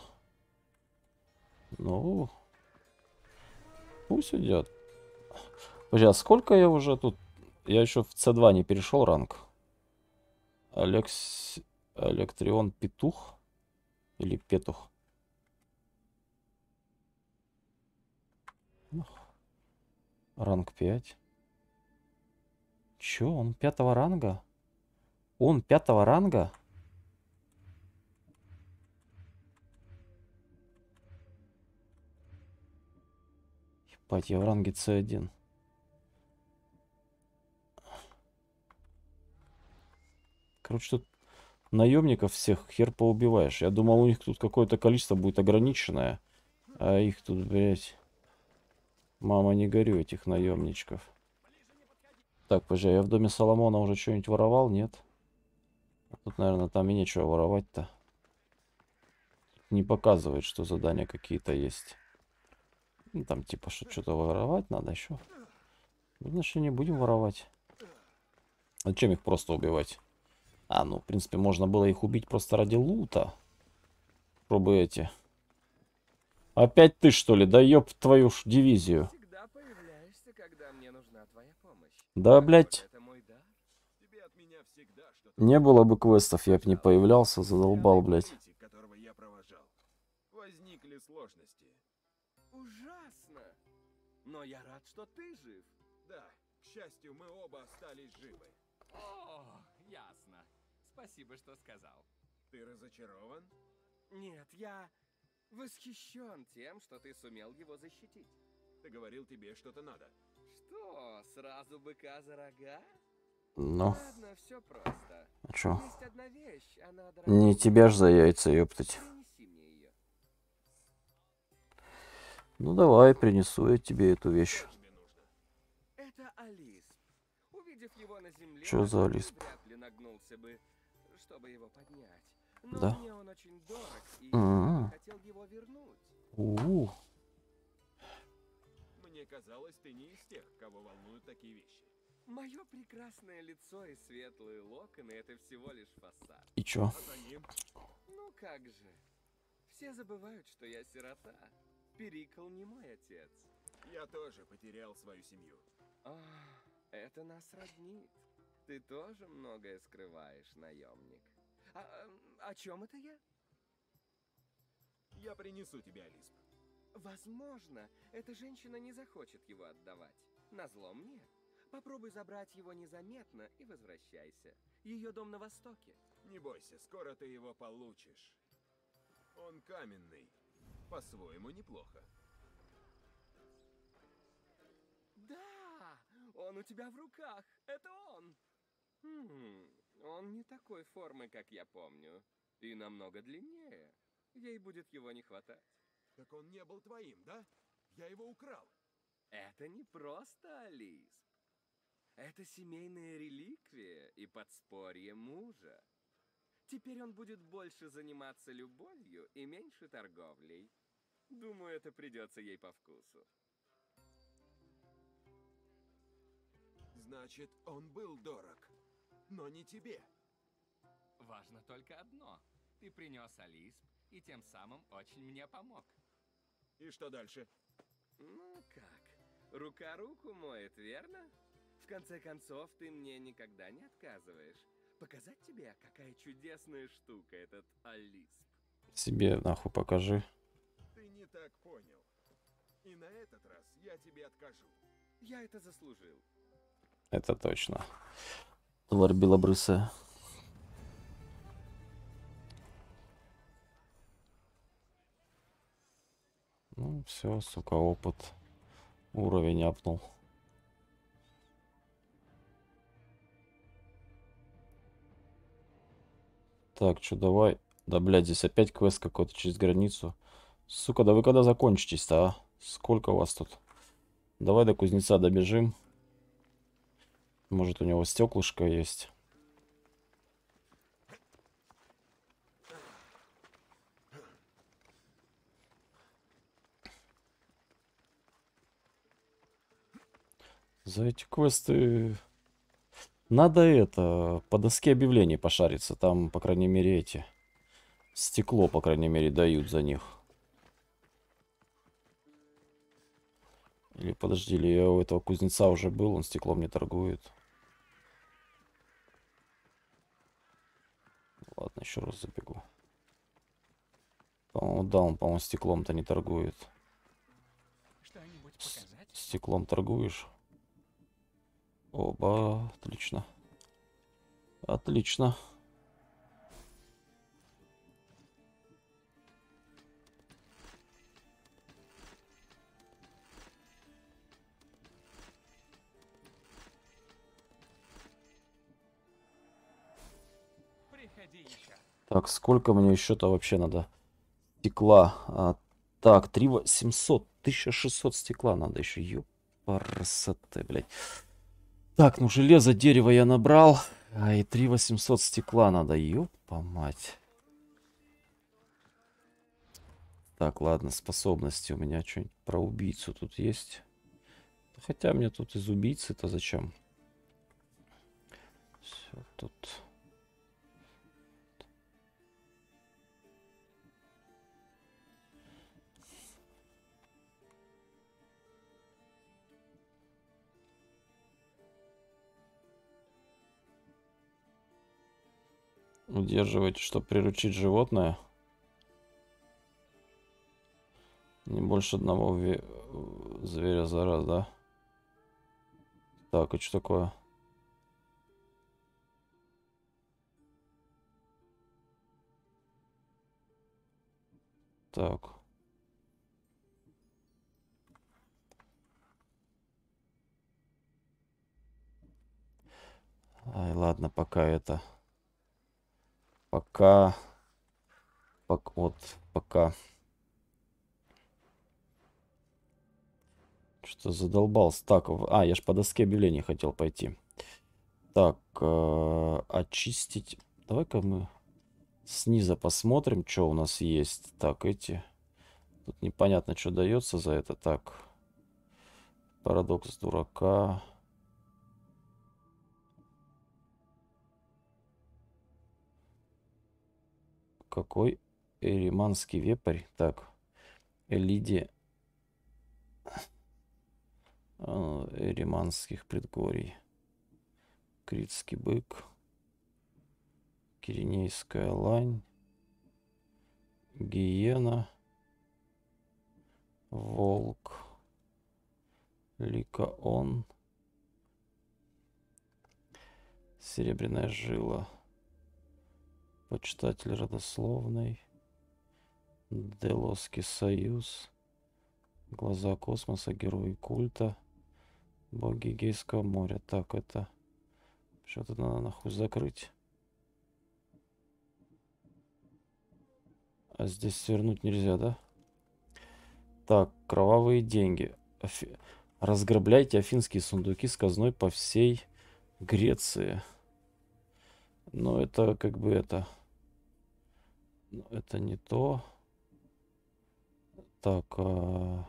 Ну. Пусть идет. Подожди, а сколько я уже тут? Я еще в С два не перешел ранг. Алекс... Электрион Петух? Или Петух? Ранг пять. Чё, он пятого ранга? Он пятого ранга? Ебать, я в ранге С один. Короче, тут наемников всех хер поубиваешь. Я думал, у них тут какое-то количество будет ограниченное. А их тут, блядь... Мама, не горю этих наемничков. Так, подожди, я в доме Соломона уже что-нибудь воровал, нет? Тут, наверное, там и нечего воровать-то. не показывает, что задания какие-то есть. Ну, там типа, что что-то воровать надо еще. Значит, не будем воровать. Зачем их просто убивать? А, ну, в принципе, можно было их убить просто ради лута. Пробуй эти. Опять ты, что ли? Да ёб твою ж дивизию. Всегда появляешься, когда мне нужна твоя помощь. Да, блядь. Это мой дар. Тебе от меня всегда что-то... Не было бы квестов, я б не появлялся, задолбал, блядь. Политик, которого я провожал. Возникли сложности. Ужасно. Но я рад, что ты жив. Да, к счастью, мы оба остались живы. О, ясно. Спасибо, что сказал. Ты разочарован? Нет, я восхищен тем, что ты сумел его защитить. Ты говорил, тебе что-то надо. Что, сразу быка за рога? Ну, Ладно, все просто. а чё? Есть одна вещь, она дорогая. Не тебя ж за яйца, ёптать. Принеси мне ее. Ну, давай, принесу я тебе эту вещь. Тебе нужно. Это Алисп. Увидев его на земле, Чё за ты Алисп? вряд ли нагнулся бы, чтобы его поднять. Но Да? мне он очень дорог, и М-м. я хотел его вернуть. У-у. Мне казалось, ты не из тех, кого волнуют такие вещи. Мое прекрасное лицо и светлые локоны — это всего лишь фасад. И чё? А за ним? Ну как же. Все забывают, что я сирота. Перикл не мой отец. Я тоже потерял свою семью. Ах, это нас роднит. Ты тоже многое скрываешь, наемник. А, а, о чем это я? Я принесу тебе Алисп. Возможно, эта женщина не захочет его отдавать. Назло мне. Попробуй забрать его незаметно и возвращайся. Ее дом на востоке. Не бойся, скоро ты его получишь. Он каменный. По-своему неплохо. Да, он у тебя в руках. Это он. Хм, он не такой формы, как я помню. И намного длиннее. Ей будет его не хватать. Так он не был твоим, да? Я его украл. Это не просто Алисп. Это семейная реликвия и подспорье мужа. Теперь он будет больше заниматься любовью и меньше торговлей. Думаю, это придется ей по вкусу. Значит, он был дорог. Но не тебе. Важно только одно. Ты принес Алисп и тем самым очень мне помог. И что дальше? Ну как, рука руку моет, верно? В конце концов, ты мне никогда не отказываешь. Показать тебе, какая чудесная штука этот Алисп? Себе нахуй покажи. Ты не так понял. И на этот раз я тебе откажу. Я это заслужил. Это точно. Тварь белобрысая. Ну, все, сука, опыт. Уровень апнул. Так, что давай. Да, блядь, здесь опять квест какой-то через границу. Сука, да вы когда закончитесь-то, а? Сколько у вас тут? Давай до кузнеца добежим. Может, у него стеклышко есть. За эти квесты надо это, по доске объявлений пошариться. Там, по крайней мере, эти стекло, по крайней мере, дают за них. Или подожди, или я у этого кузнеца уже был, он стеклом не торгует. Ладно, еще раз забегу. По-моему, да, он, по-моему, стеклом-то не торгует. Что-нибудь С- показать? Стеклом торгуешь? Оба, отлично. Отлично. Приходи еще. Так, сколько мне еще-то вообще надо стекла? А, так, три восемьсот, тысяча шестьсот стекла надо еще. Ёпарасоте, блядь. Так, ну железо, дерево я набрал. А и три восемьсот стекла надо. Ёпа мать. Так, ладно, способности у меня что-нибудь про убийцу тут есть. Хотя мне тут из убийцы-то зачем? Все тут. Удерживать, чтобы приручить животное. Не больше одного ве... зверя за раз, да? Так, и что такое? Так. Ай, ладно, пока это... Пока... Пок... Вот, пока... Что задолбался. Так, а, я ж по доске объявлений хотел пойти. Так, э, очистить. Давай-ка мы снизу посмотрим, что у нас есть. Так, эти. Тут непонятно, что дается за это. Так. Парадокс дурака. Какой эриманский вепрь? Так. Элиди. Эриманских предгорий. Критский бык. Киренейская лань. Гиена. Волк. Ликаон. Серебряная жила. Почитатель родословной. Делосский союз. Глаза космоса. Герои культа. Боги Гейского моря. Так, это... Что-то надо нахуй закрыть. А здесь свернуть нельзя, да? Так, кровавые деньги. Афи... Разграбляйте афинские сундуки с казной по всей Греции. Но это как бы это... Это не то. Так, а...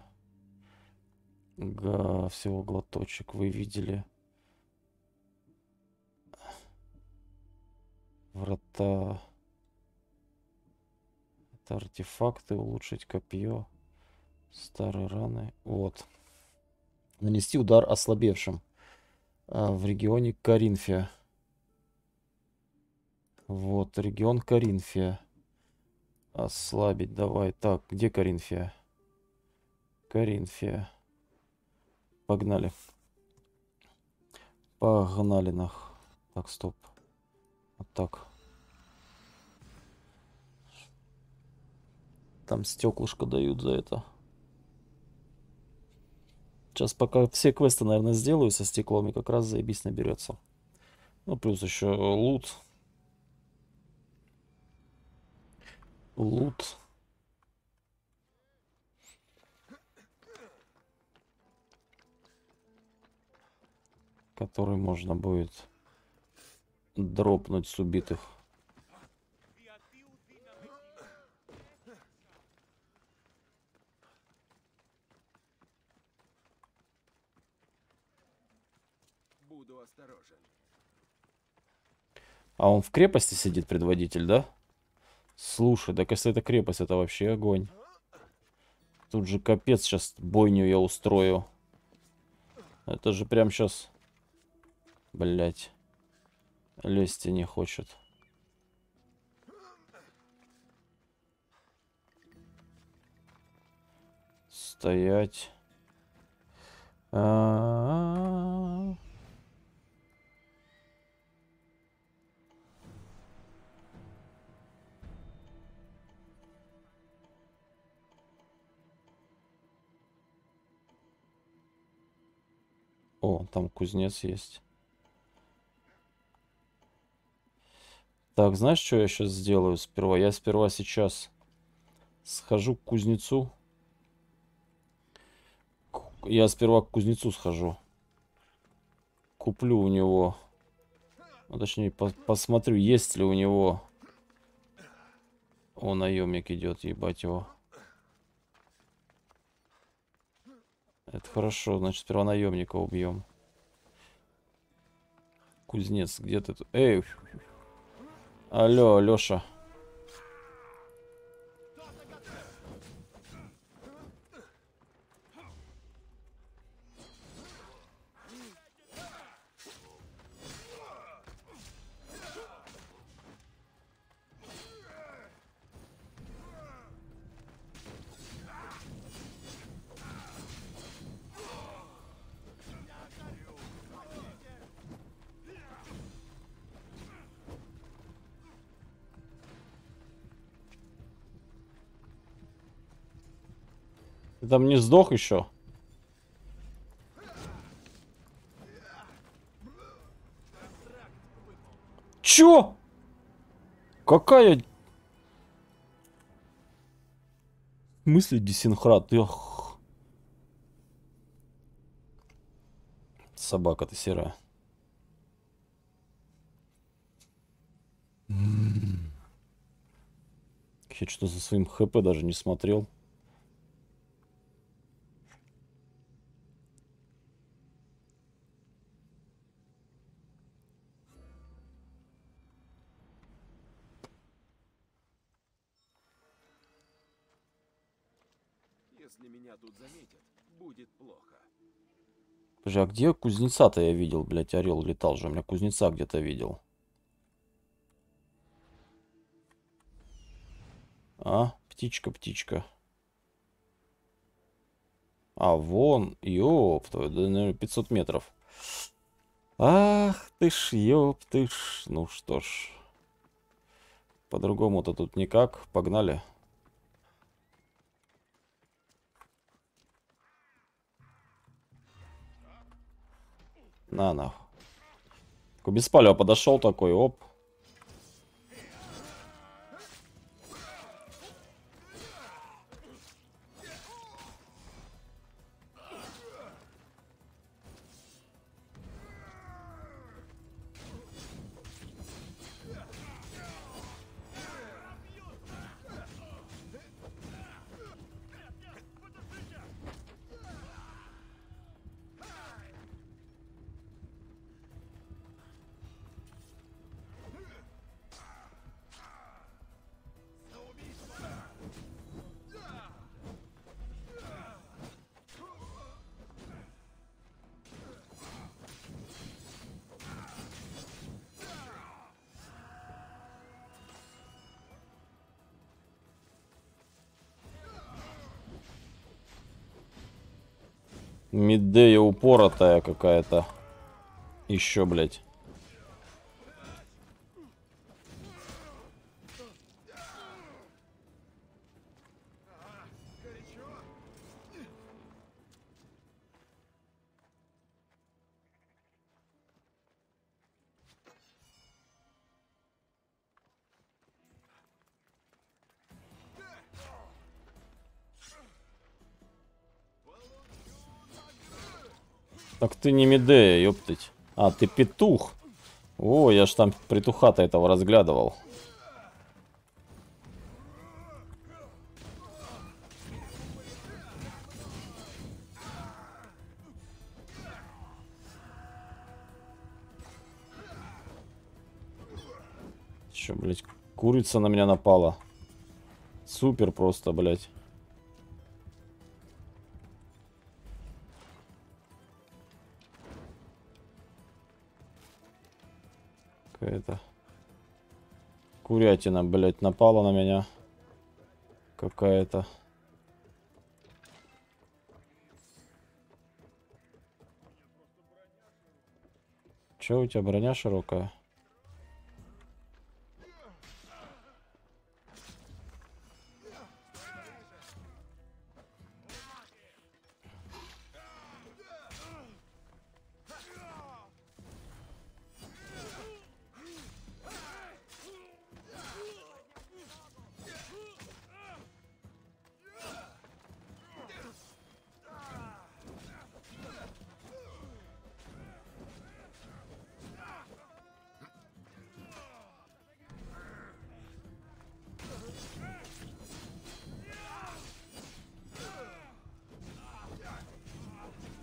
Га, всего глоточек. Вы видели? Врата. Это артефакты. Улучшить копье. Старые раны. Вот. Нанести удар ослабевшим. А, в регионе Коринфия. Вот, регион Коринфия. Ослабить, давай. Так, где Коринфия? Коринфия. Погнали. Погнали нах. Так, стоп. Вот так. Там стеклышко дают за это. Сейчас пока все квесты, наверное, сделаю со стеклом, и как раз заебись наберется. Ну, плюс еще лут. Лут. Который можно будет дропнуть с убитых. Буду осторожен. А он в крепости сидит, предводитель, да? Слушай, так если это крепость, это вообще огонь. Тут же капец, сейчас бойню я устрою. Это же прям сейчас... Блять. Лезть не хочет. Стоять. А-а-а. О, там кузнец есть. Так, знаешь, что я сейчас сделаю сперва? Я сперва сейчас схожу к кузнецу. Я сперва к кузнецу схожу. Куплю у него... Ну, точнее, по посмотрю, есть ли у него... О, наемник идет, ебать его. Это хорошо, значит, сперва наемника убьем. Кузнец, где ты тут? Эй! Алло, Лёша. Ты там не сдох еще? Чё? Какая... В смысле десинхрат? Эх. Собака ты серая. Я что-то за своим хп даже не смотрел. Если меня тут заметят, будет плохо. Подожди, а где кузнеца-то я видел, блядь, орел летал же. У меня кузнеца где-то видел. А, птичка, птичка. А, вон, ёп, твою, да, наверное, пятьсот метров. Ах ты ж, ёп ты ж. Ну что ж. По-другому-то тут никак. Погнали. На, нахуй. Такой без палева подошел такой, оп. Медея упоротая какая-то. Еще, блядь. Так ты не Медея, ёптыть. А, ты петух. О, я ж там петуха-то этого разглядывал. Чё, блядь, курица на меня напала. Супер просто, блядь. Какая-то курятина, блядь, напала на меня. Какая-то. Чё у тебя броня широкая?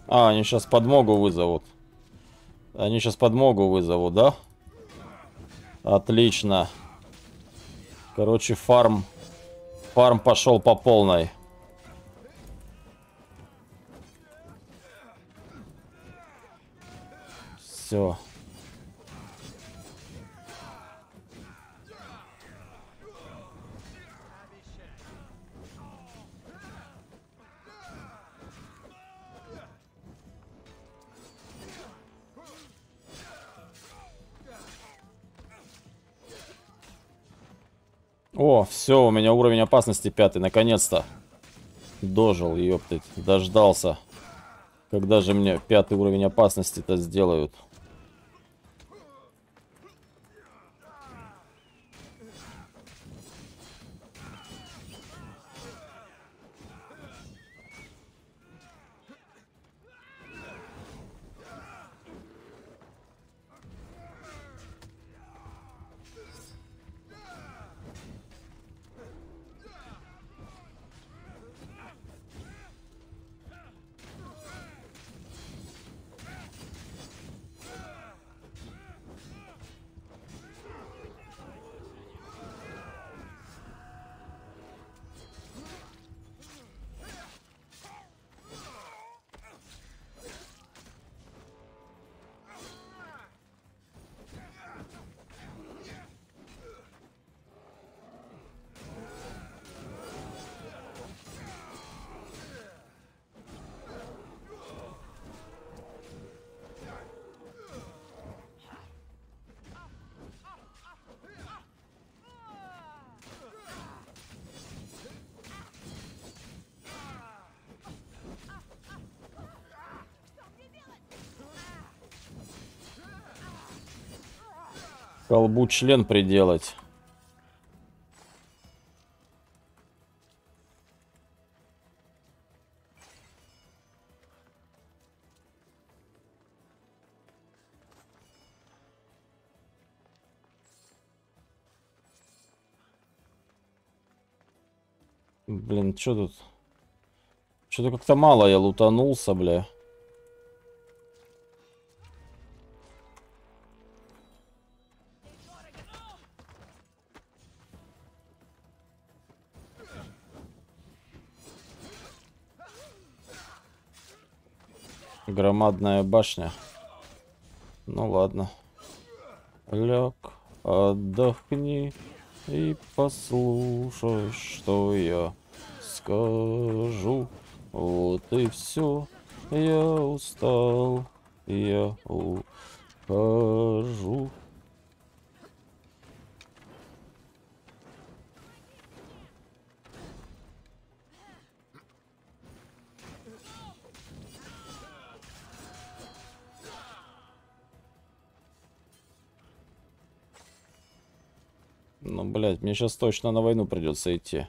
А, они сейчас подмогу вызовут. Они сейчас подмогу вызовут, да? Отлично. Короче, фарм. Фарм пошел по полной. Все. О, все, у меня уровень опасности пятый, наконец-то. Дожил, ёптыть, дождался. Когда же мне пятый уровень опасности-то сделают? Колбу член приделать. Блин, что тут? Что-то как-то мало я лутанулся, бля. Громадная башня. Ну ладно. Ляг, отдохни и послушай, что я скажу. Вот и все. Я устал. Я ухожу. Ну, блядь, мне сейчас точно на войну придется идти.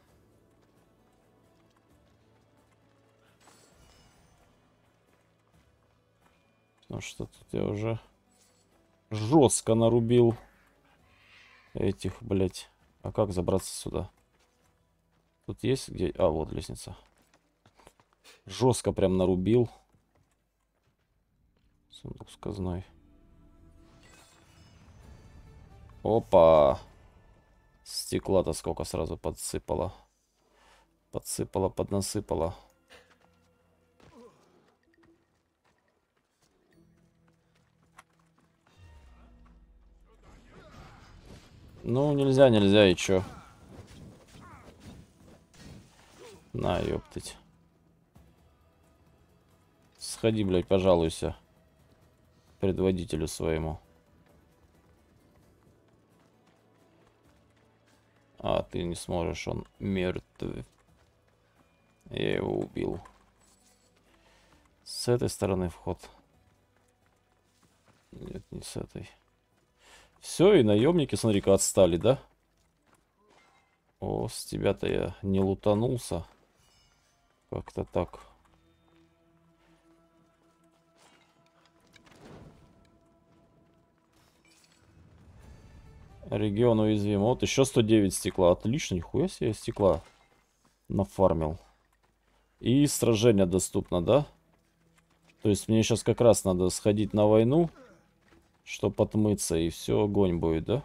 Ну что тут я уже жестко нарубил этих, блядь. А как забраться сюда? Тут есть где? А, вот лестница. Жестко прям нарубил. Сундук с казной. Опа! Стекла-то сколько сразу подсыпало. Подсыпало, поднасыпало. Ну, нельзя, нельзя, и чё? На, ёптыть. Сходи, блядь, пожалуйся. Предводителю своему. А, ты не сможешь, он мертв. Я его убил. С этой стороны вход. Нет, не с этой. Все, и наемники, смотри-ка, отстали, да? О, с тебя-то я не лутанулся. Как-то так. Регион уязвим. Вот еще сто девять стекла. Отлично, нихуя себе стекла нафармил. И сражение доступно, да? То есть мне сейчас как раз надо сходить на войну, чтобы отмыться, и все, огонь будет, да?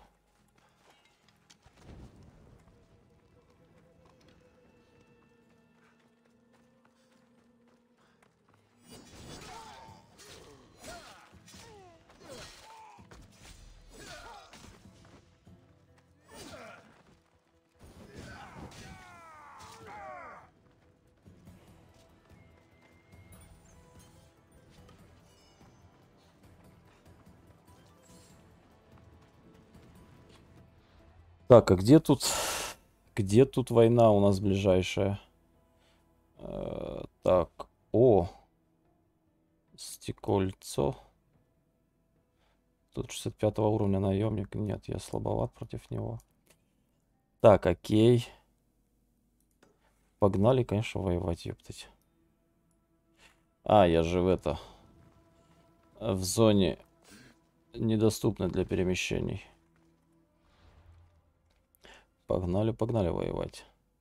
Так, а где тут... Где тут война у нас ближайшая? Э, так, о. Стекольцо. Тут шестьдесят пятого уровня наемник. Нет, я слабоват против него. Так, окей. Погнали, конечно, воевать, ёптать. А, я же в это... В зоне недоступной для перемещений. Погнали, погнали воевать.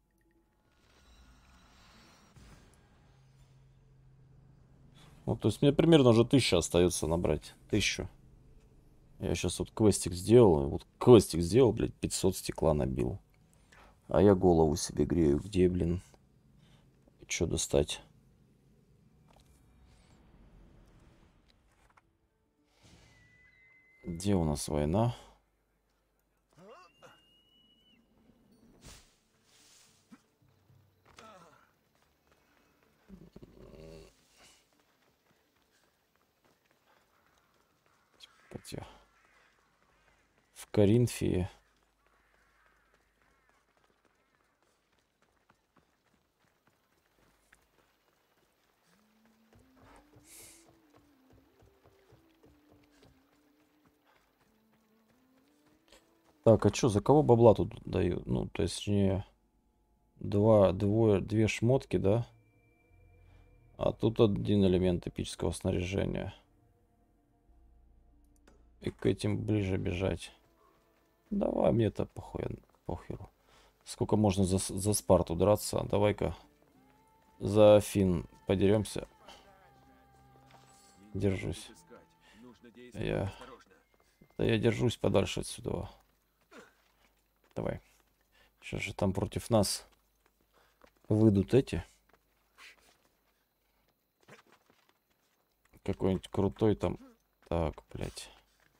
Ну, то есть мне примерно уже тысяча остается набрать. Тысячу. Я сейчас вот квестик сделал. Вот квестик сделал, блядь, пятьсот стекла набил. А я голову себе грею. Где, блин? Что достать? Где у нас война? Хотя... В Коринфии. Так, а что, за кого бабла тут дают? Ну, то есть не два, двое, две шмотки, да? А тут один элемент эпического снаряжения. И к этим ближе бежать. Давай, мне это похуй, похеру. Сколько можно за, за Спарту драться? Давай-ка за Афин подеремся. Держусь. Я... Да я держусь подальше отсюда. Давай. Сейчас же там против нас выйдут эти. Какой-нибудь крутой там. Так, блядь.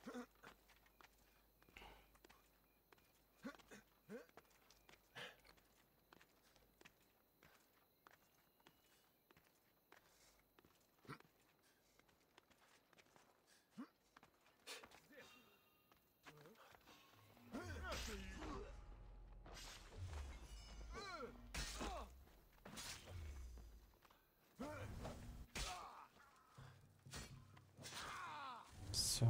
Все.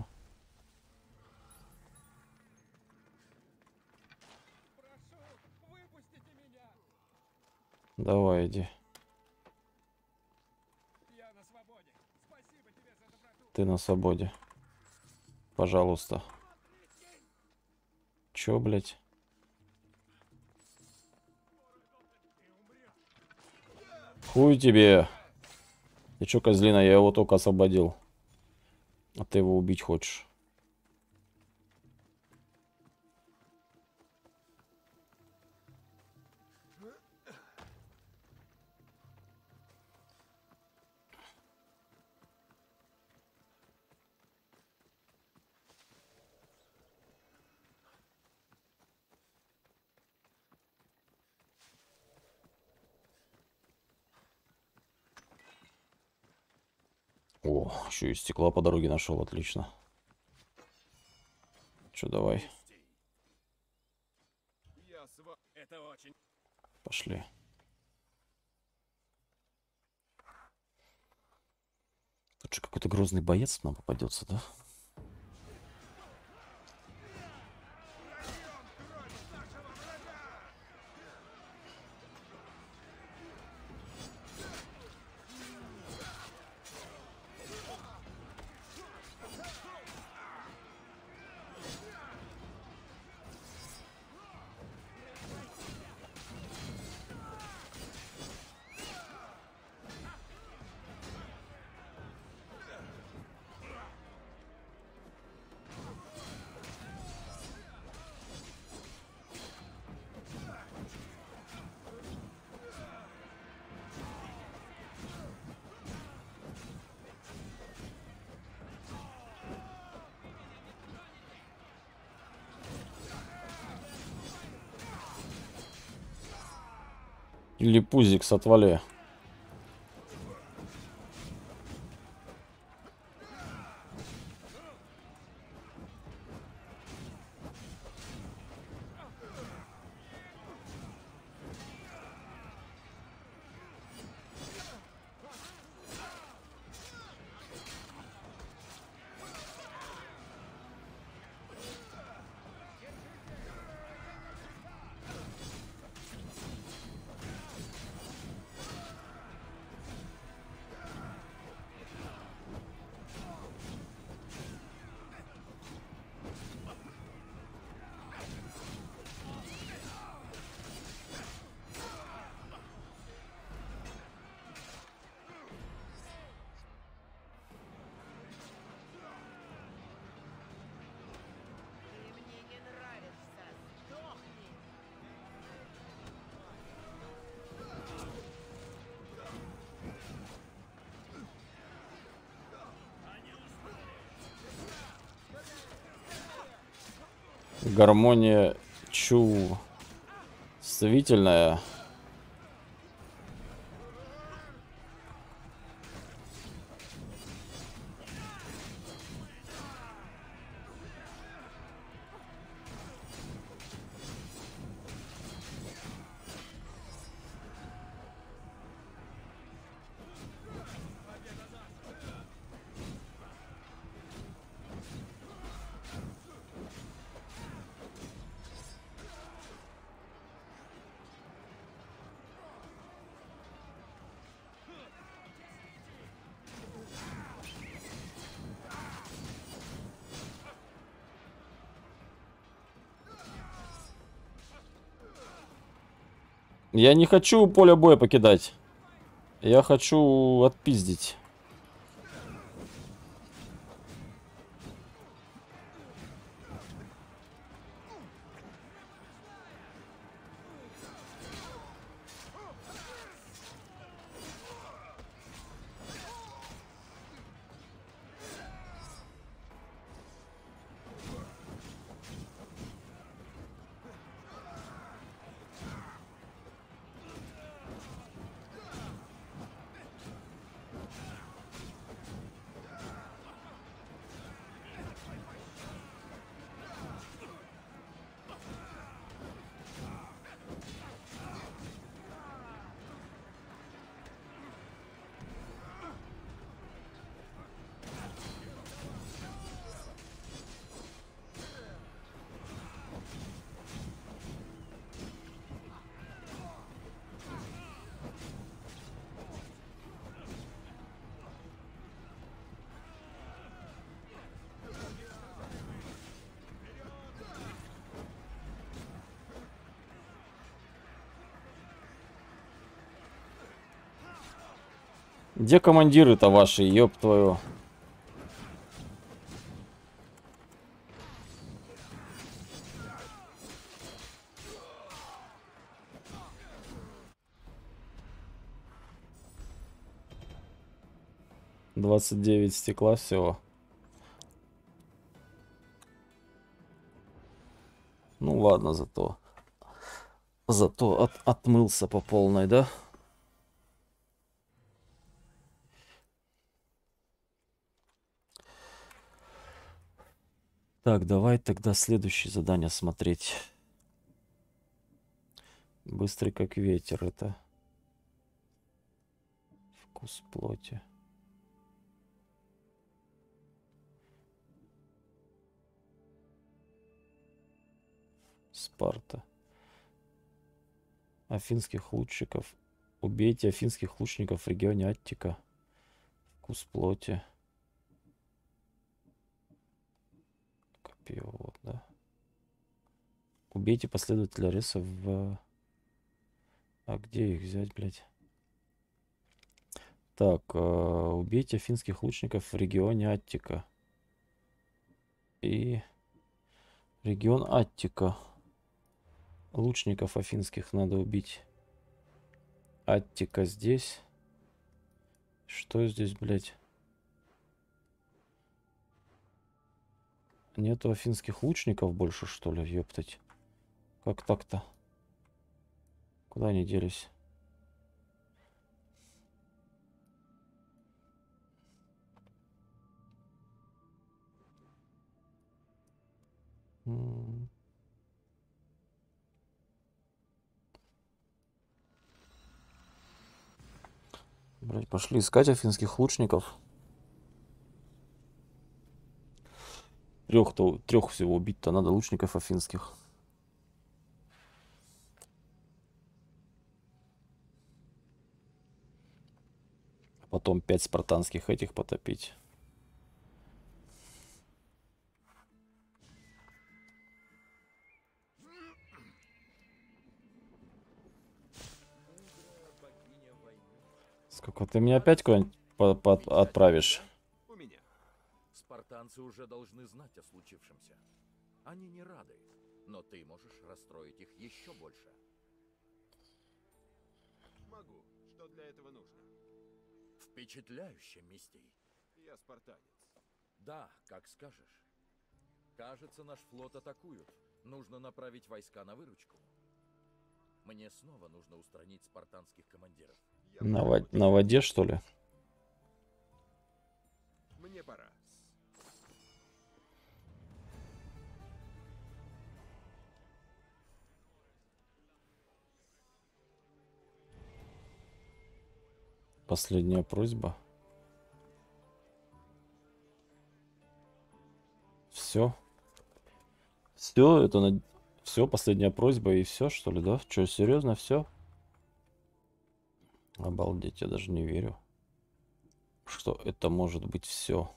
Давай, иди. Я на свободе. Спасибо тебе за доброту. Ты на свободе. Пожалуйста. Чё, блядь? Хуй тебе. Ты чё, козлина, я его только освободил. А ты его убить хочешь. О, еще и стекла по дороге нашел, отлично. Че, давай. Это очень... Пошли. Тут же какой-то грозный боец нам попадется, да? Или пузик отвали. Гармония чувствительная. Я не хочу поле боя покидать. Я хочу отпиздить. Где командиры-то ваши, ёб твою? двадцать девять стекла всего. Ну ладно, зато... Зато от, отмылся по полной, да? Так, давай тогда следующее задание смотреть. Быстрый как ветер это. Вкус плоти. Спарта. Афинских лучников. Убейте афинских лучников в регионе Аттика. Вкус плоти. Копье, вот, да. Убейте последователя Ареса в... А где их взять, блядь? Так, э, убейте афинских лучников в регионе Аттика. И... Регион Аттика. Лучников афинских надо убить. Аттика здесь. Что здесь, блядь? Нету афинских лучников больше, что ли, ёптать? Как так-то? Куда они делись? М. Блять, пошли искать афинских лучников. Трех-то, трех всего убить-то надо, лучников афинских. А потом пять спартанских этих потопить. Сколько ты меня опять куда-нибудь по- по- отправишь? У меня. Спартанцы уже должны знать о случившемся. Они не рады, но ты можешь расстроить их еще больше. Могу. Что для этого нужно? Впечатляюще, Мистей. Я спартанец. Да, как скажешь. Кажется, наш флот атакуют. Нужно направить войска на выручку. Мне снова нужно устранить спартанских командиров. Я На, могу во- быть- на воде, что ли? Мне пора. Последняя просьба. Все. Все, это на... Все, последняя просьба и все, что ли, да? Че, серьезно, все? Обалдеть, я даже не верю, что это может быть все.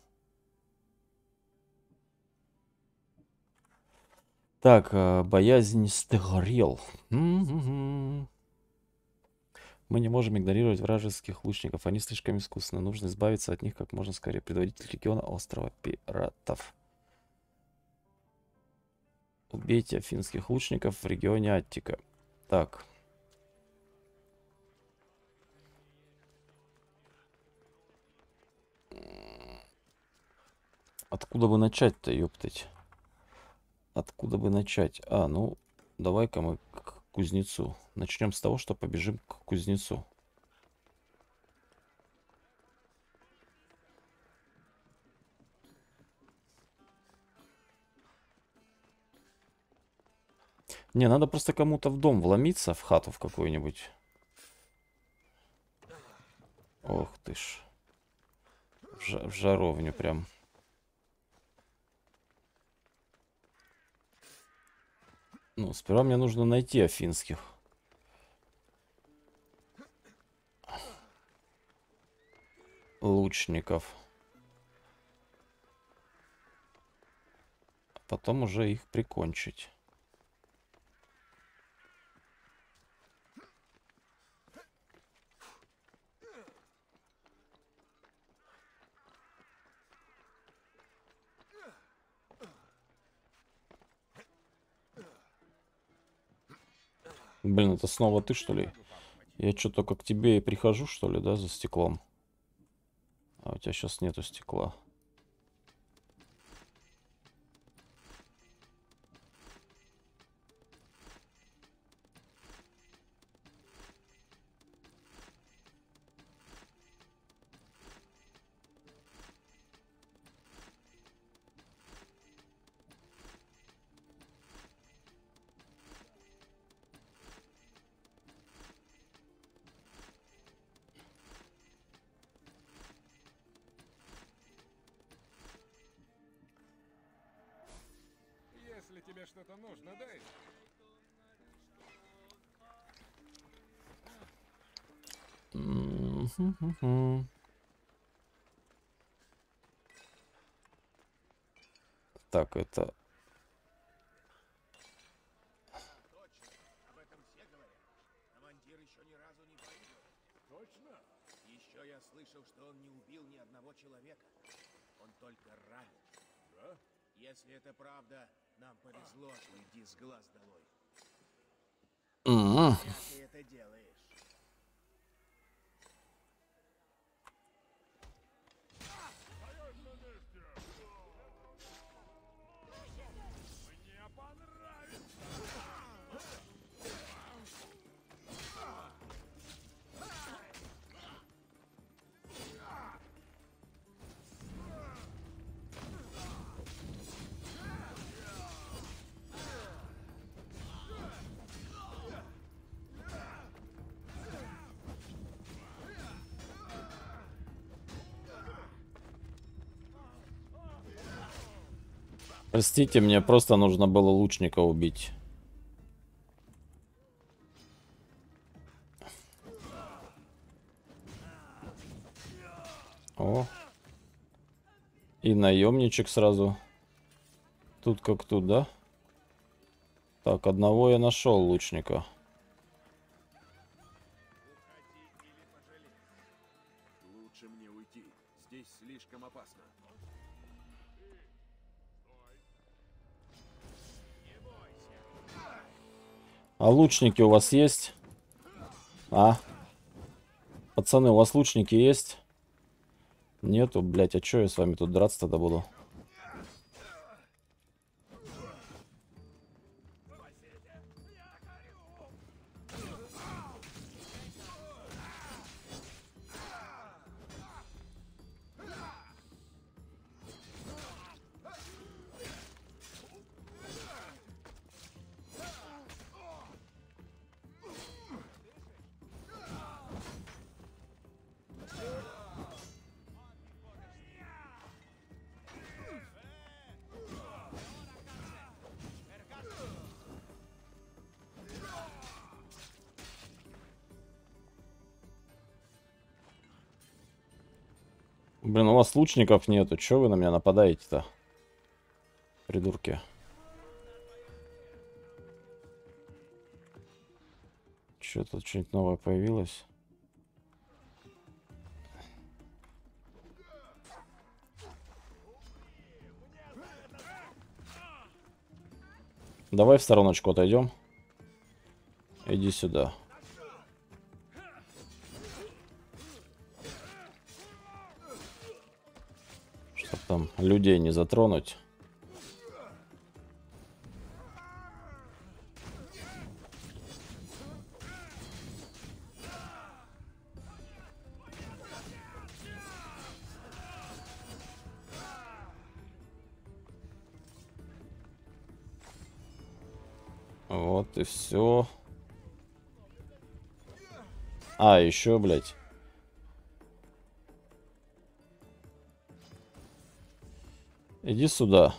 Так, а, боязнь стегорел. М-м-м. Мы не можем игнорировать вражеских лучников, они слишком искусны. Нужно избавиться от них как можно скорее. Предводитель региона острова пиратов. Убейте афинских лучников в регионе Аттика. Так. Откуда бы начать-то, ёптать? Откуда бы начать? А, ну, давай-ка мы к кузнецу. Начнем с того, что побежим к кузнецу. Не, надо просто кому-то в дом вломиться, в хату в какую-нибудь. Ох ты ж. В, жа- в жаровню прям. Ну, сперва мне нужно найти афинских. Лучников. А потом уже их прикончить. Блин, это снова ты, что ли? Я что, только к тебе и прихожу, что ли, да, за стеклом? А у тебя сейчас нету стекла. Если тебе что-то нужно, дай. М-м-м-м. Так, это... Об этом все говорят. Командир еще ни разу не проиграл. Точно? Еще я слышал, что он не убил ни одного человека. Он только ранен. Да? Если это правда, нам повезло, что иди с глаз долой. М-м. Зря ты это делаешь. Стоять на месте! Мне понравится! Простите, мне просто нужно было лучника убить. О. И наемничек сразу. Тут как тут, да? Так, одного я нашел лучника. Лучше мне уйти. Здесь слишком опасно. А лучники у вас есть? А? Пацаны, у вас лучники есть? Нету, блять, а чё я с вами тут драться тогда буду? Блин, у вас лучников нету. Чё вы на меня нападаете-то? Придурки. Чё тут что-нибудь новое появилось? Давай в стороночку отойдем. Иди сюда. Чтоб там людей не затронуть. Вот и все. А, еще, блядь. Иди сюда.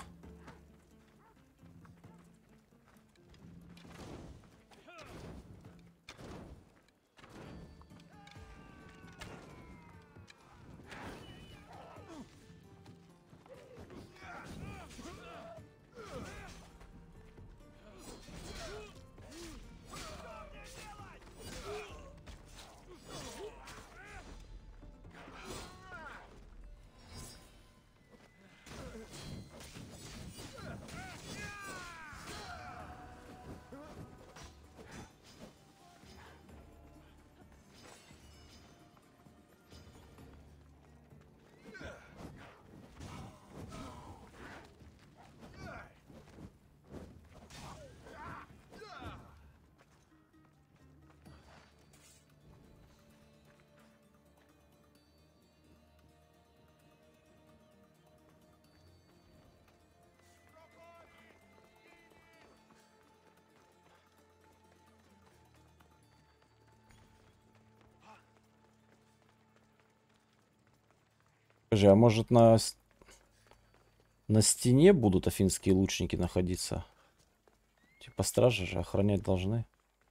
Скажи, а может на, с- на стене будут афинские лучники находиться? Типа стражи же охранять должны.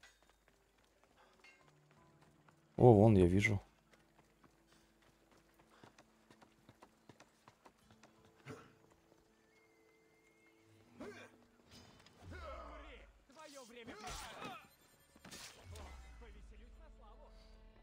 О, вон, я вижу. Твое время пришло. Повеселюсь на славу.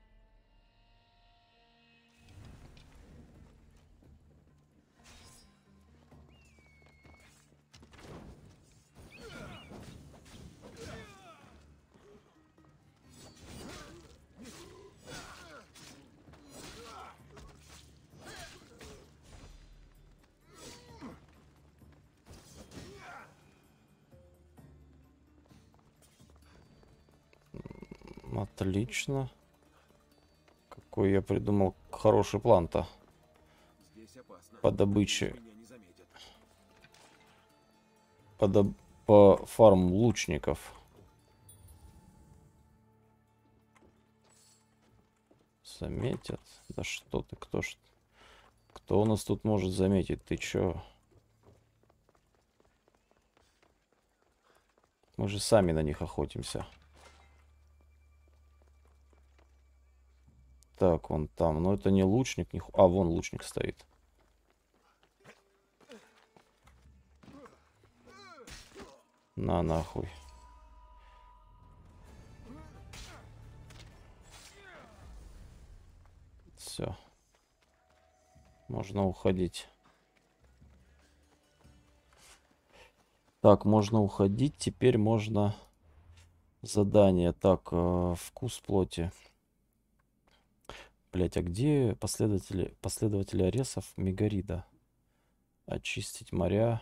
Отлично. Какой я придумал хороший план-то Здесь опасно. по добыче. Меня не заметят. По, доб- по фарму лучников. Заметят? Да что ты, кто ж... Кто у нас тут может заметить? Ты чё? Мы же сами на них охотимся. Так, он там. Но это не лучник. Не... А, вон лучник стоит. На нахуй. Все. Можно уходить. Так, можно уходить. Теперь можно задание. Так, э, вкус плоти. Блять, а где последователи, последователи Аресов Мегарида? Очистить моря.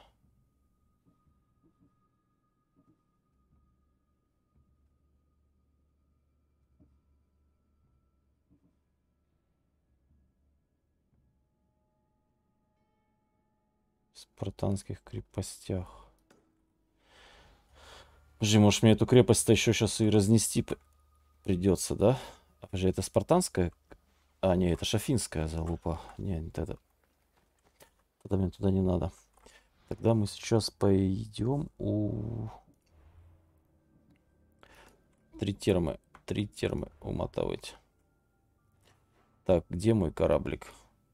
В спартанских крепостях. Подожди, может мне эту крепость-то еще сейчас и разнести придется, да? А, подожди, это спартанская? А, не, это шафинская залупа. Не, не это. Тогда мне туда не надо. Тогда мы сейчас пойдем у... Три термы. Три термы умотовать. Так, где мой кораблик?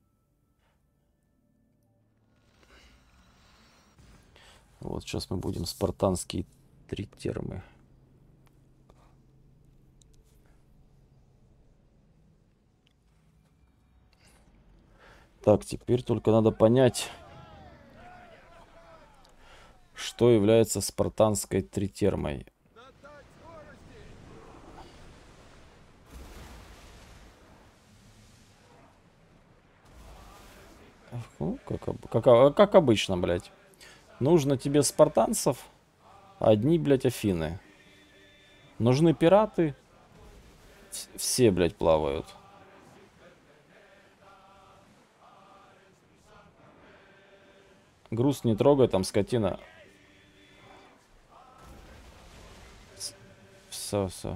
Вот сейчас мы будем спартанские три термы. Так, теперь только надо понять, что является спартанской тритермой. Ну, как, как, как обычно, блядь. Нужно тебе спартанцев, одни, блядь, Афины. Нужны пираты, все, блядь, плавают. Груз не трогай, там скотина. Все, все.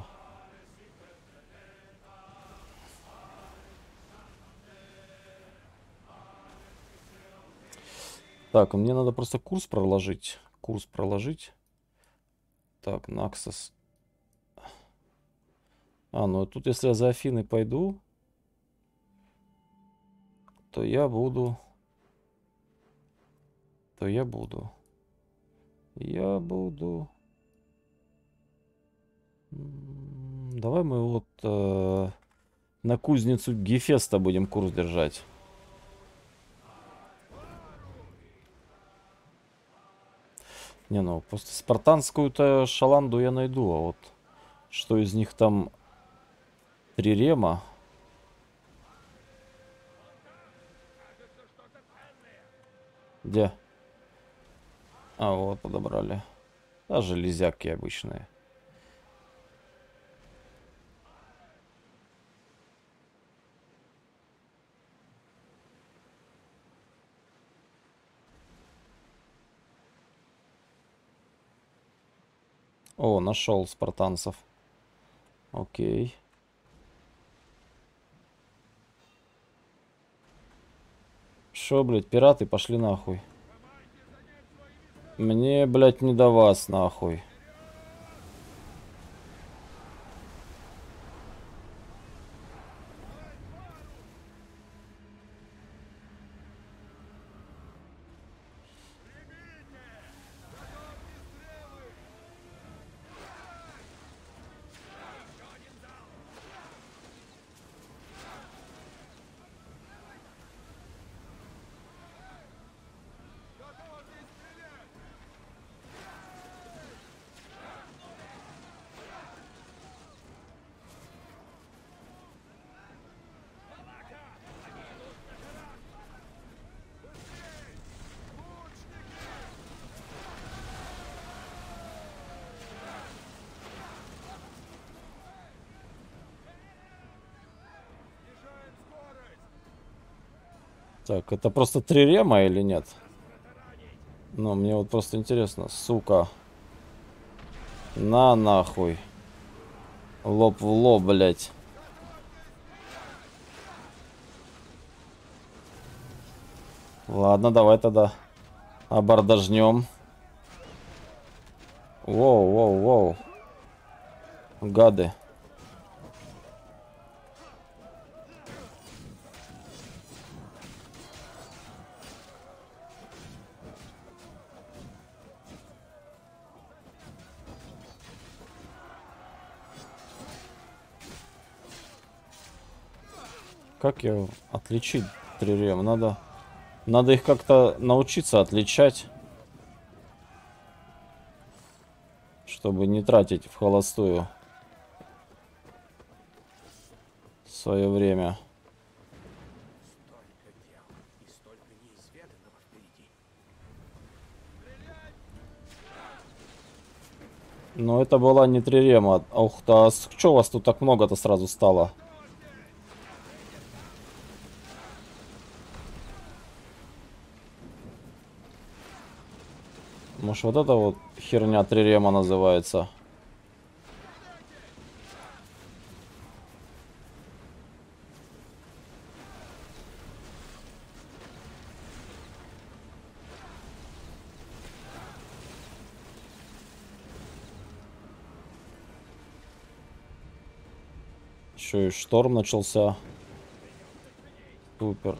Так, мне надо просто курс проложить. Курс проложить. Так, Наксос. А, ну тут если я за Афины пойду, то я буду... То я буду... Я буду... Давай мы вот э, на кузницу Гефеста будем курс держать. Не, ну просто спартанскую-то шаланду я найду, а вот что из них там трирема? Где? А, вот подобрали. А, железяки обычные. О, нашел спартанцев. Окей. Шо, блядь, пираты, пошли нахуй. Мне, блядь, не до вас, нахуй. Так, это просто трирема или нет? Ну, мне вот просто интересно, сука. На нахуй. Лоб в лоб, блядь. Ладно, давай тогда абордажнем. Воу, воу, воу. Гады. Как ее отличить, трирем? Надо, надо их как-то научиться отличать, чтобы не тратить в холостую свое время. Столько дел и столько неизведанного впереди. Но это была не трирема. Ух ты, а что у вас тут так много-то сразу стало? Может, вот это вот херня трирема называется? Еще и шторм начался. Супер.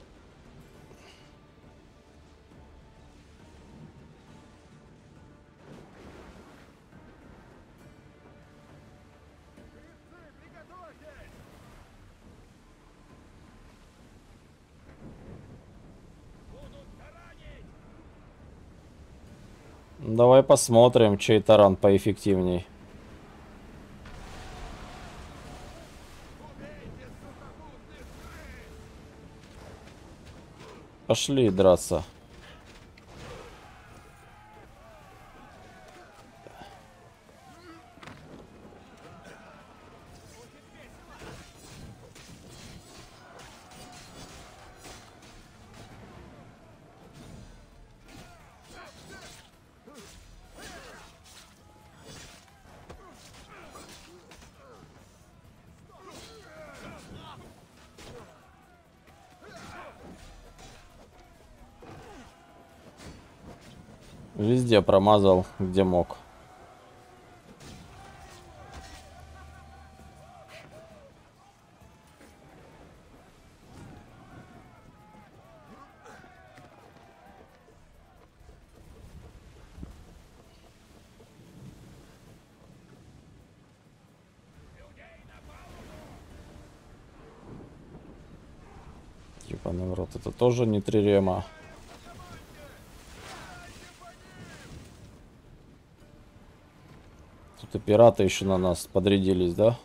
Давай посмотрим, чей таран поэффективней. Пошли драться. Везде промазал, где мог. Ебаный в рот, это тоже не трирема. Тут и пираты еще на нас подрядились, да?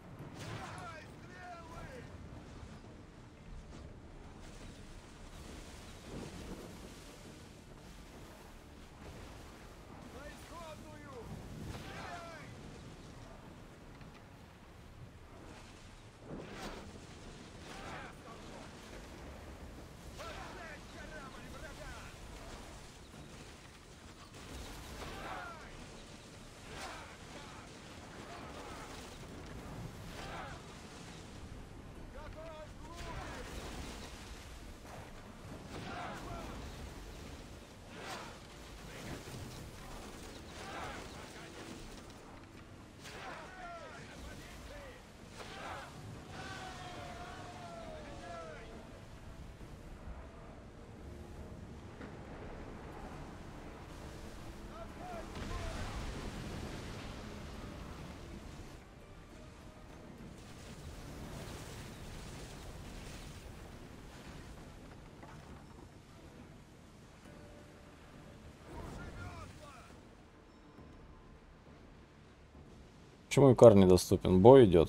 Почему Икар недоступен? Бой идет.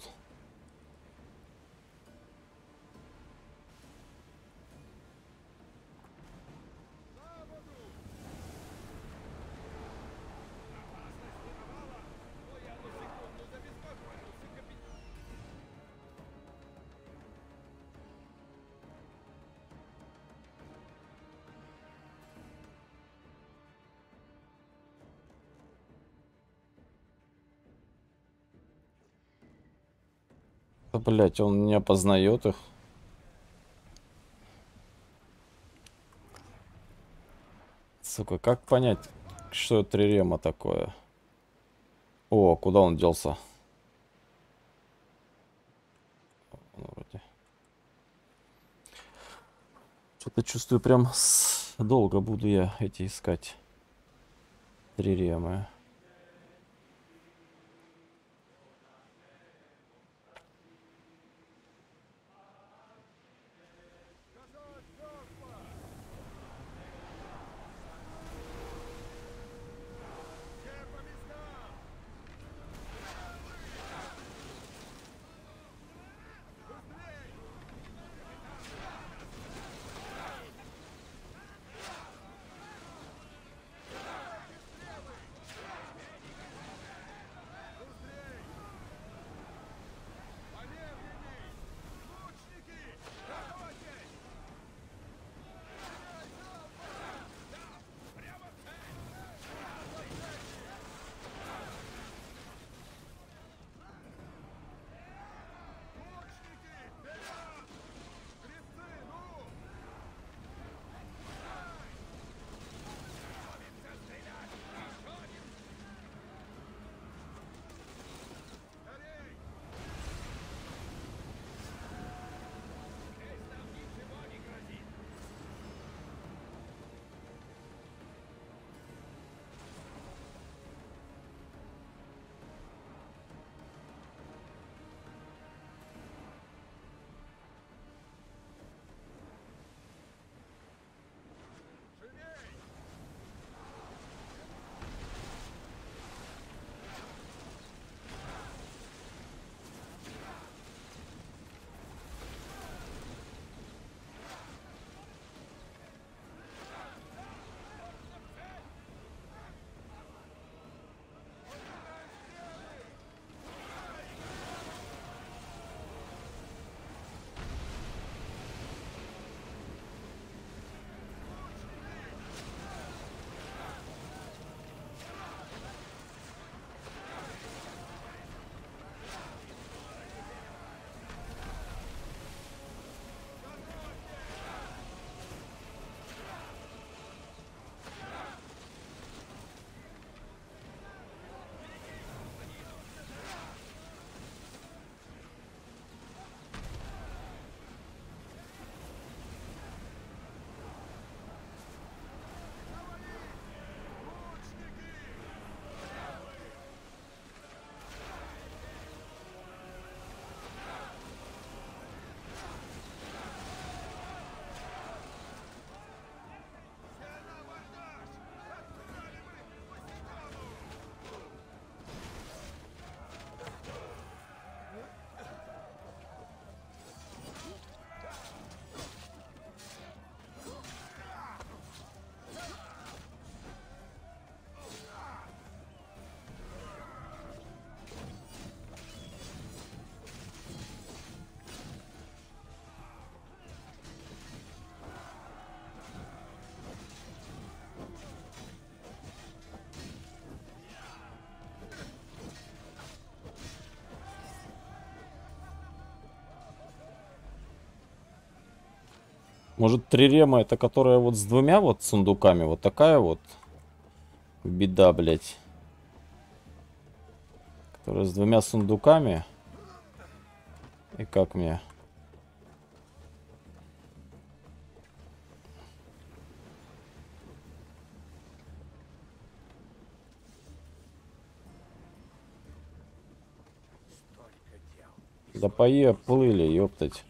Да, блять, он не опознает их. Сука, как понять, что это трирема такое? О, куда он делся? Ну, вроде. Что-то чувствую, прям с... долго буду я эти искать. Триремы. Может, трирема это которая вот с двумя вот сундуками? Вот такая вот беда, блядь. Которая с двумя сундуками. И как мне? Да поплыли, ёптать.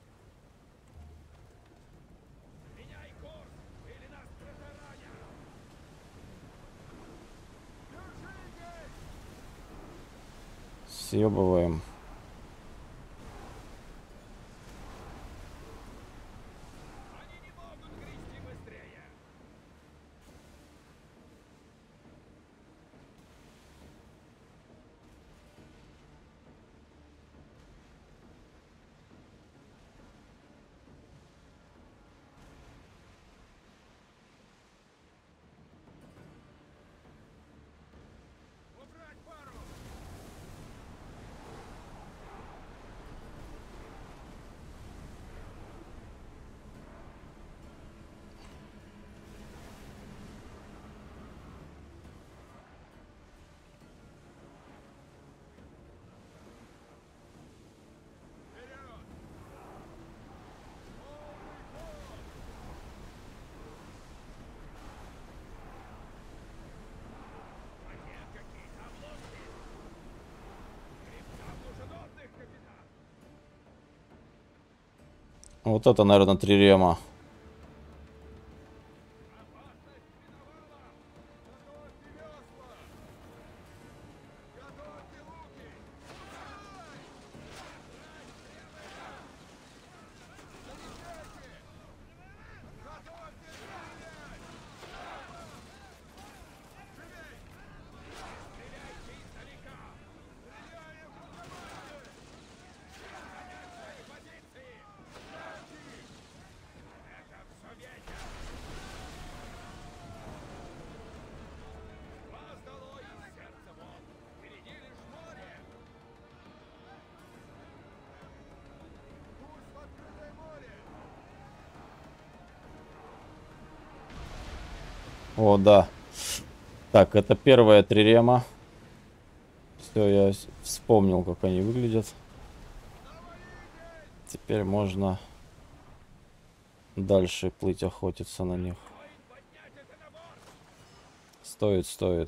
Съебываем. Вот это, наверное, трирема. О, да. Так, это первая трирема. Все, я вспомнил, как они выглядят. Теперь можно дальше плыть, охотиться на них. Стоит, стоит.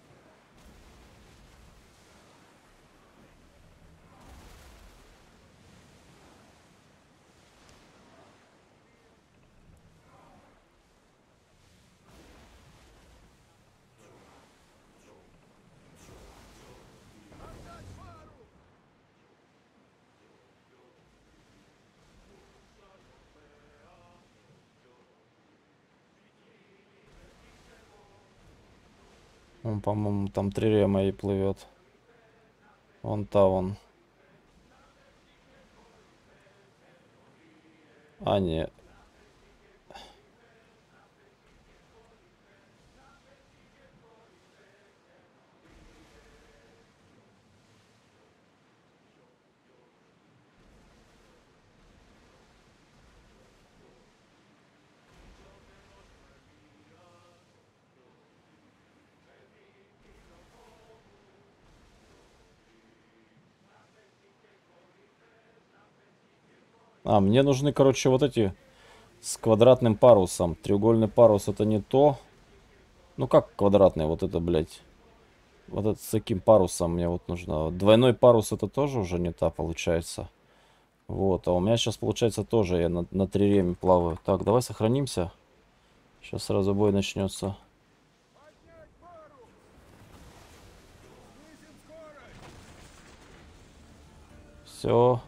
Он, по-моему, там трирема и плывет. Вон та вон. А, нет. А, мне нужны, короче, вот эти с квадратным парусом. Треугольный парус это не то. Ну как квадратный, вот это, блядь. Вот это с таким парусом мне вот нужно. Двойной парус это тоже уже не та получается. Вот, а у меня сейчас получается тоже я на, на триреме плаваю. Так, давай сохранимся. Сейчас сразу бой начнется. Все.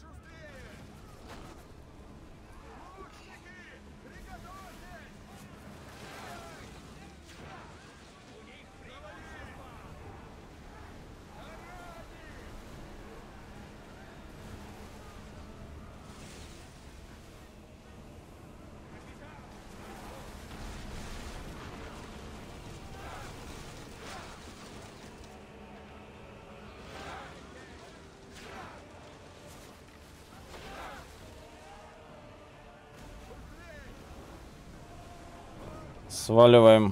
Сваливаем.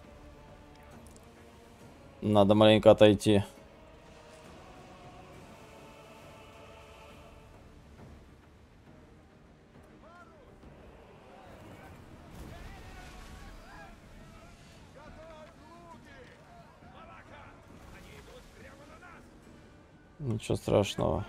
Надо маленько отойти. Ничего страшного.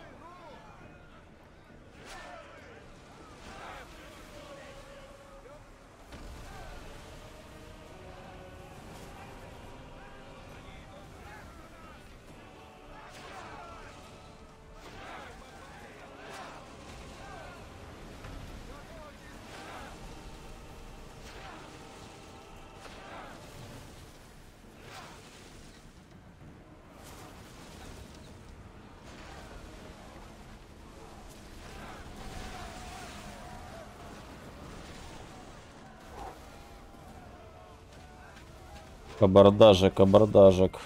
Абордажик, абордажик.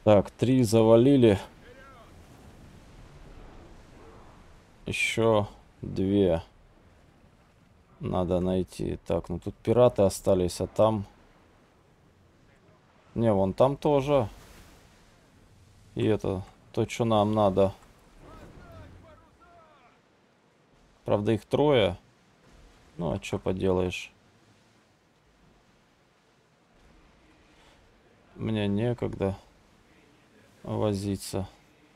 Так, три завалили. Еще две надо найти. Так, ну тут пираты остались, а там... Не, вон там тоже. И это то, что нам надо. Правда, их трое. Ну, а что поделаешь? Мне некогда возиться.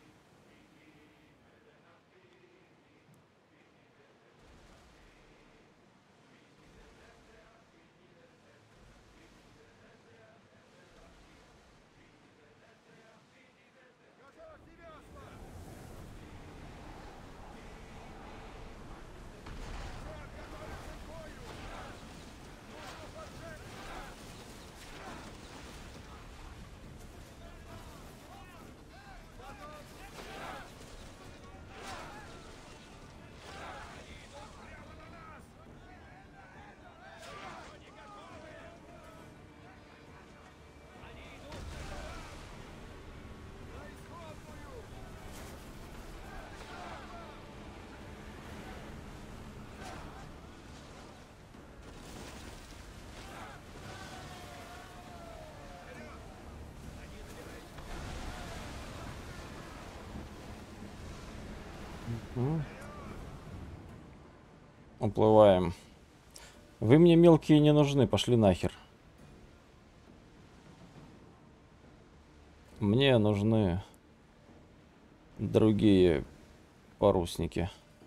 Уплываем. Вы мне мелкие не нужны, пошли нахер. Мне нужны другие парусники.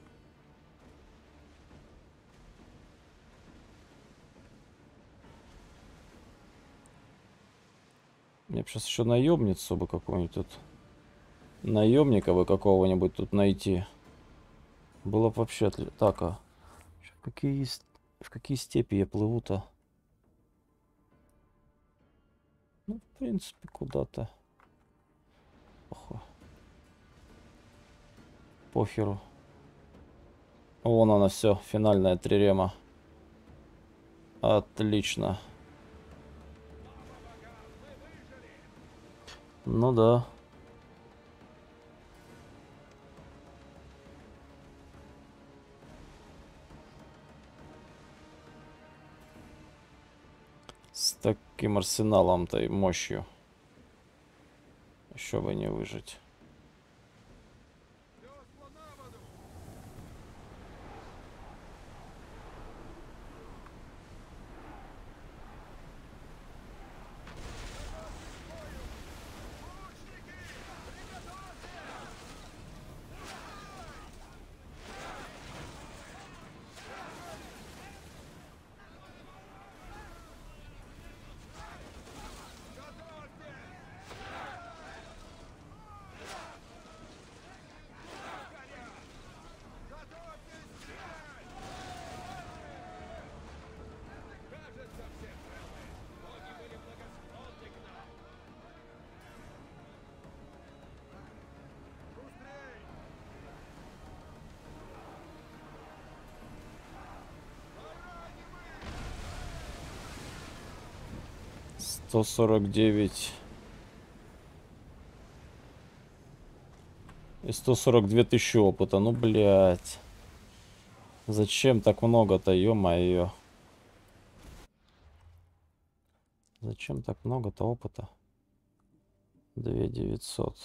Мне бы сейчас еще наемницу бы какую-нибудь тут. Наемника бы какого-нибудь тут найти. Было бы вообще отлично. Так, а в какие, в какие степи я плыву-то? Ну, в принципе, куда-то. Охо. Похеру. Вон она, все, финальная трирема. Отлично. Ну да. С таким арсеналом-то и мощью. Еще бы не выжить. сто сорок девять. И сто сорок две тысячи опыта. Ну, блядь. Зачем так много-то, ё-моё? Зачем так много-то опыта? две тысячи девятьсот.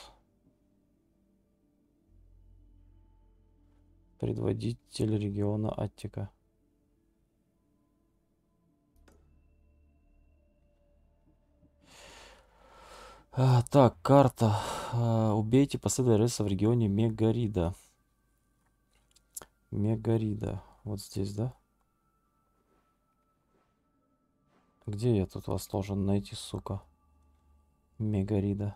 Предводитель региона Аттика. А, так, карта. А, убейте последователя Реса в регионе Мегарида. Мегарида. Вот здесь, да? Где я тут вас должен найти, сука? Мегарида.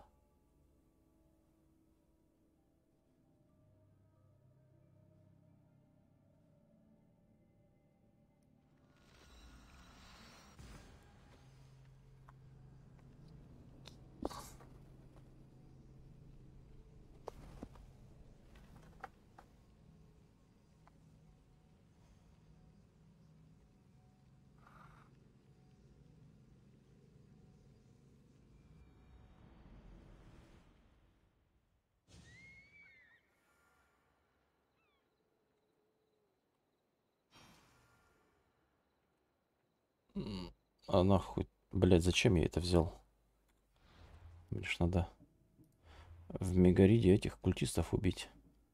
А нахуй, блядь, зачем я это взял? Мне ж надо в Мегариде этих культистов убить.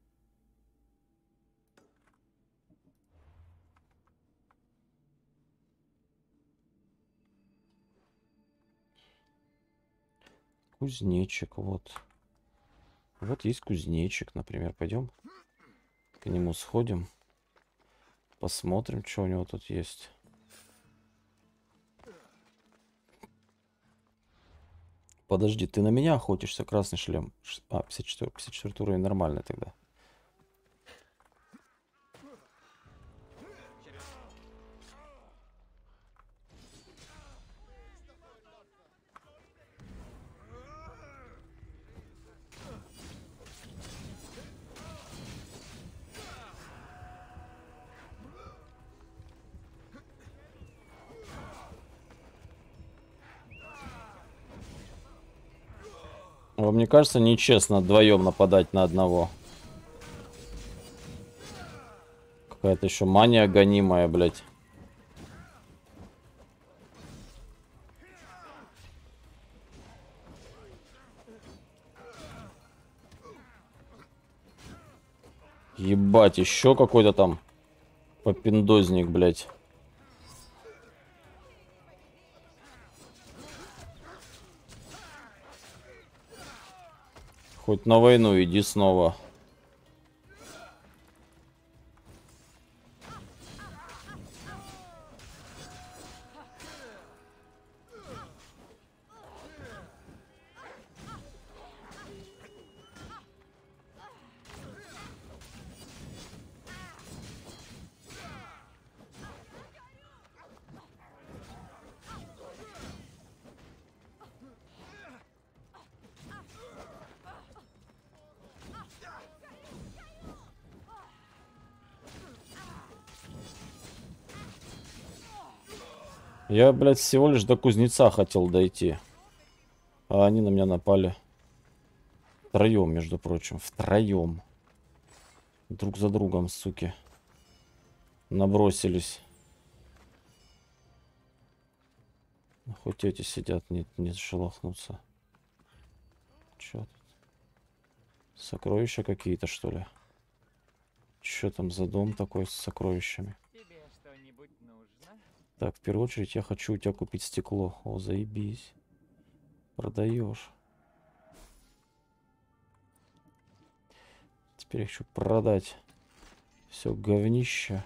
Кузнечик, вот. Вот есть кузнечик, например. Пойдем к нему сходим. Посмотрим, что у него тут есть. Подожди, ты на меня охотишься, красный шлем. Ш- А, пятьдесят четыре, пятьдесят четвёртый уровень нормальный тогда. Вам не кажется нечестно вдвоем нападать на одного? Какая-то еще мания гонимая, блядь. Ебать, еще какой-то там попиндозник, блядь. Хоть на войну иди снова. Я, блядь, всего лишь до кузнеца хотел дойти. А они на меня напали. Втроем, между прочим. Втроем. Друг за другом, суки. Набросились. Хоть эти сидят, не, не шелохнутся. Чё тут? Сокровища какие-то, что ли? Чё там за дом такой с сокровищами? Тебе что-нибудь нужно? Так, в первую очередь я хочу у тебя купить стекло. О, заебись. Продаешь. Теперь я хочу продать все говнище.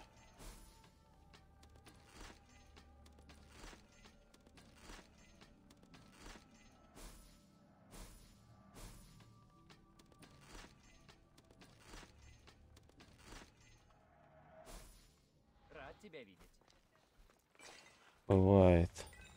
Рад тебя видеть. Бывает.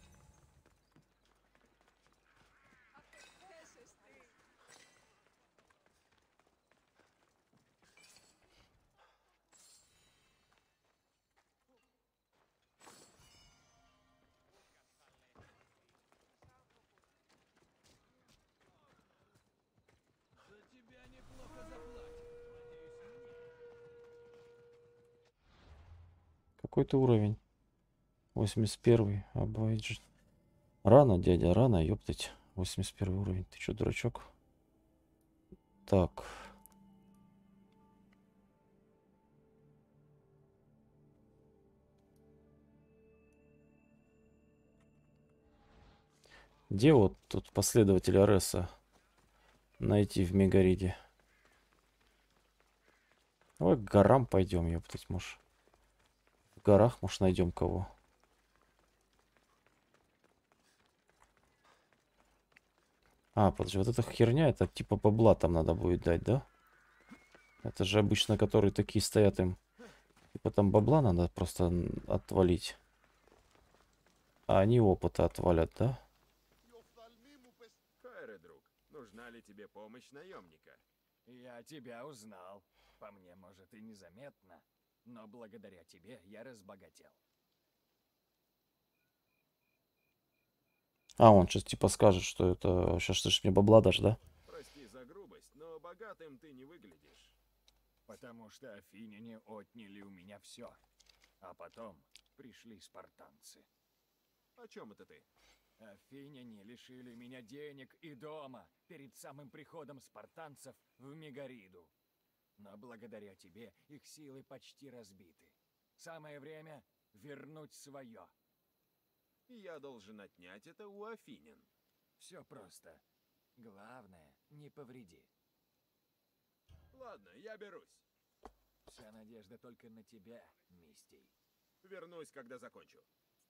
Какой ты уровень? восемьдесят первый. Абайдж. Рано, дядя, рано, ёптать. восемьдесят первый уровень. Ты чё, дурачок? Так. Где вот тут последователь Ареса найти в Мегариде? Давай к горам пойдем, ёптать, может. В горах, может, найдем кого. А, подожди, вот эта херня, это типа бабла там надо будет дать, да? Это же обычно, которые такие стоят им. Типа там бабла надо просто н- отвалить. А они опыта отвалят, да? Хайре, друг, нужна ли тебе помощь наемника? Я тебя узнал. По мне, может, и незаметно, но благодаря тебе я разбогател. А, он сейчас типа скажет, что это... Сейчас ты ж мне бабла дашь, да? Прости за грубость, но богатым ты не выглядишь. Потому что афиняне отняли у меня все. А потом пришли спартанцы. О чем это ты? Афиняне лишили меня денег и дома перед самым приходом спартанцев в Мегариду. Но благодаря тебе их силы почти разбиты. Самое время вернуть свое. Я должен отнять это у афинян. Все просто. Главное, не повреди. Ладно, я берусь. Вся надежда только на тебя, Мистий. Вернусь, когда закончу.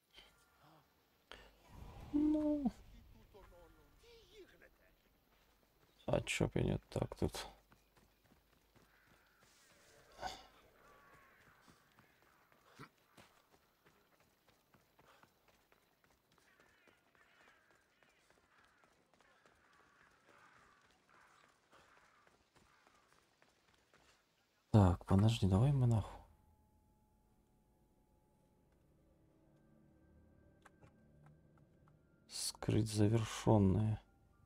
Ну... А чё б и не так тут? Так, подожди, давай мы нахуй. Скрыть завершенные.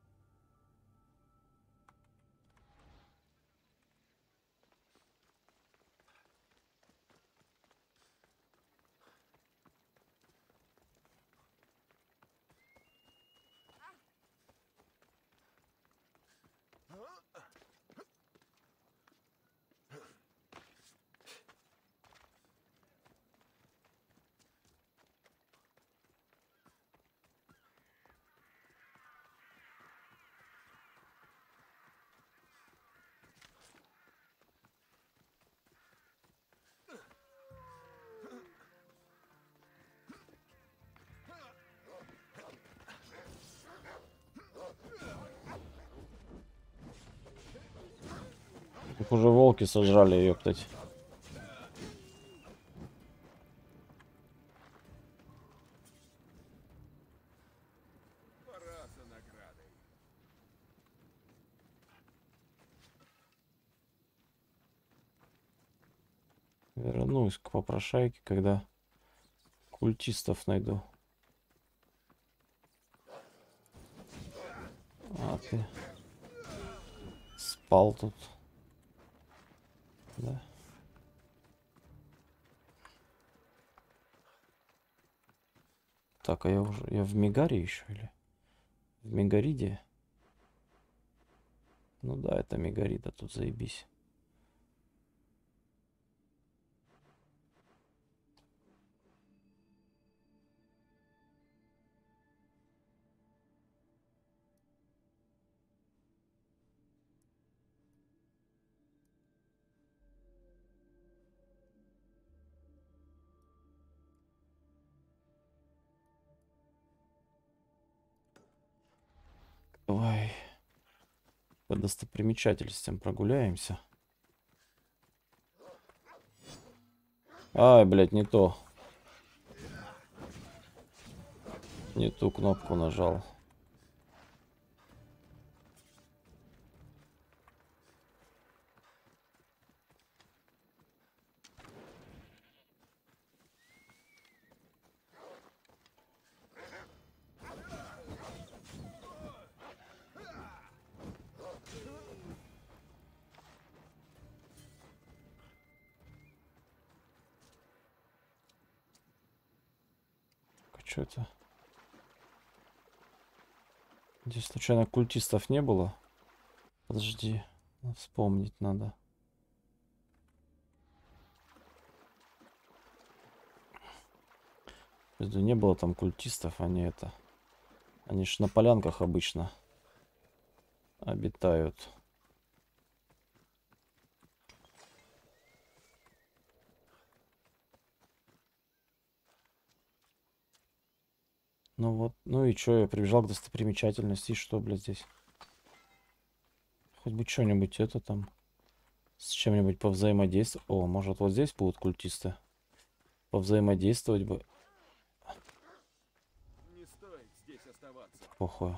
Их уже волки сожрали, ёптать. Пора за наградой. Вернусь к попрошайке, когда культистов найду. А ты спал тут. Да. Так, а я уже я в Мегаре еще или в Мегариде? Ну да, это Мегарида, тут заебись. Давай по достопримечательностям прогуляемся. Ай, блядь, не то. Не ту кнопку нажал. Что это? Здесь случайно культистов не было? Подожди, вспомнить надо. Не было там культистов, они это... Они ж на полянках обычно обитают. Ну вот, ну и чё, я прибежал к достопримечательности, и что, блядь, здесь? Хоть бы что-нибудь это там, с чем-нибудь повзаимодействовать. О, может вот здесь будут культисты? Повзаимодействовать бы. Не стоит здесь оставаться. Похуй.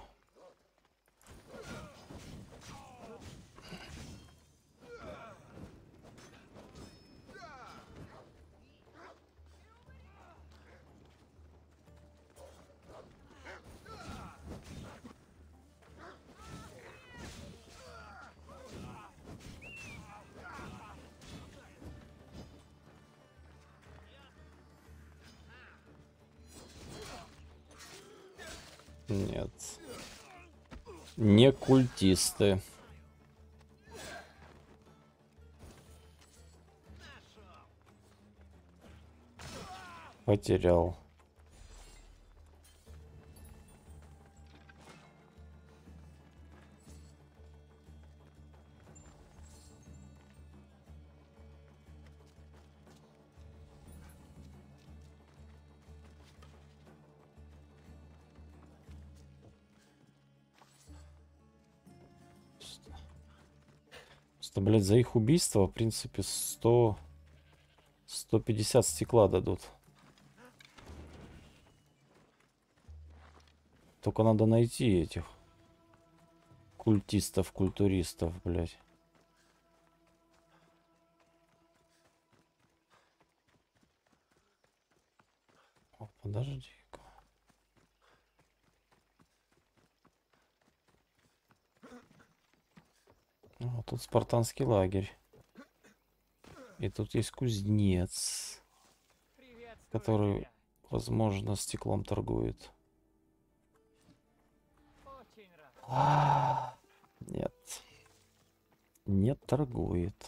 Нет. Не культисты. Потерял. Просто, блядь, за их убийство, в принципе, сто... сто пятьдесят стекла дадут. Только надо найти этих культистов, культуристов, блядь. О, подожди-ка. О, тут спартанский лагерь. И тут есть кузнец, который, возможно, стеклом торгует. А, нет. Не торгует.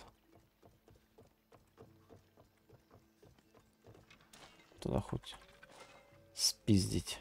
Туда хоть спиздить.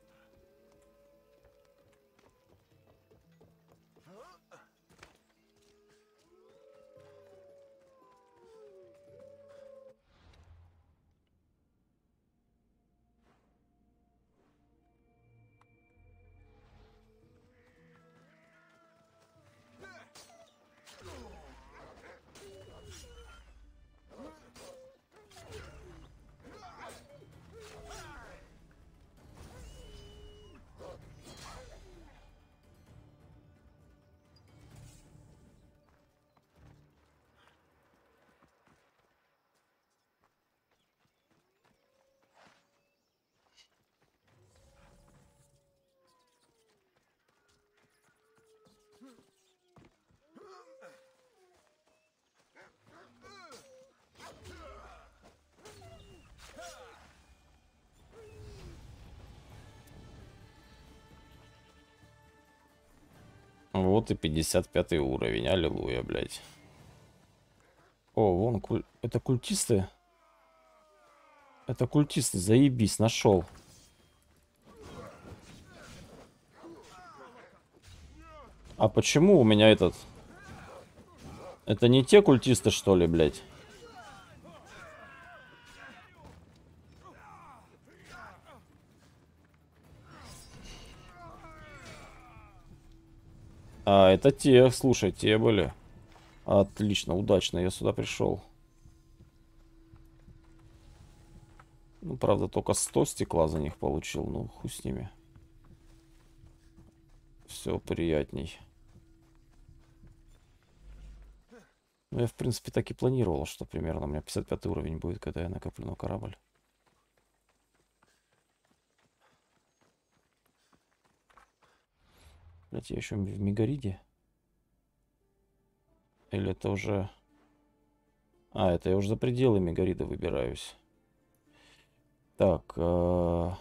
Вот и пятьдесят пятый уровень. Аллилуйя, блядь. О, вон куль... Это культисты? Это культисты, заебись, нашел. А почему у меня этот... Это не те культисты, что ли, блядь? А, это те, слушай, те были. Отлично, удачно, я сюда пришел. Ну, правда, только сто стекла за них получил. Ну, хуй с ними. Все приятней. Ну, я, в принципе, так и планировал, что примерно у меня пятьдесят пятый уровень будет, когда я накоплю на корабль. Блять, я еще в Мегариде? Или это уже... А, это я уже за пределы Мегарида выбираюсь. Так. А...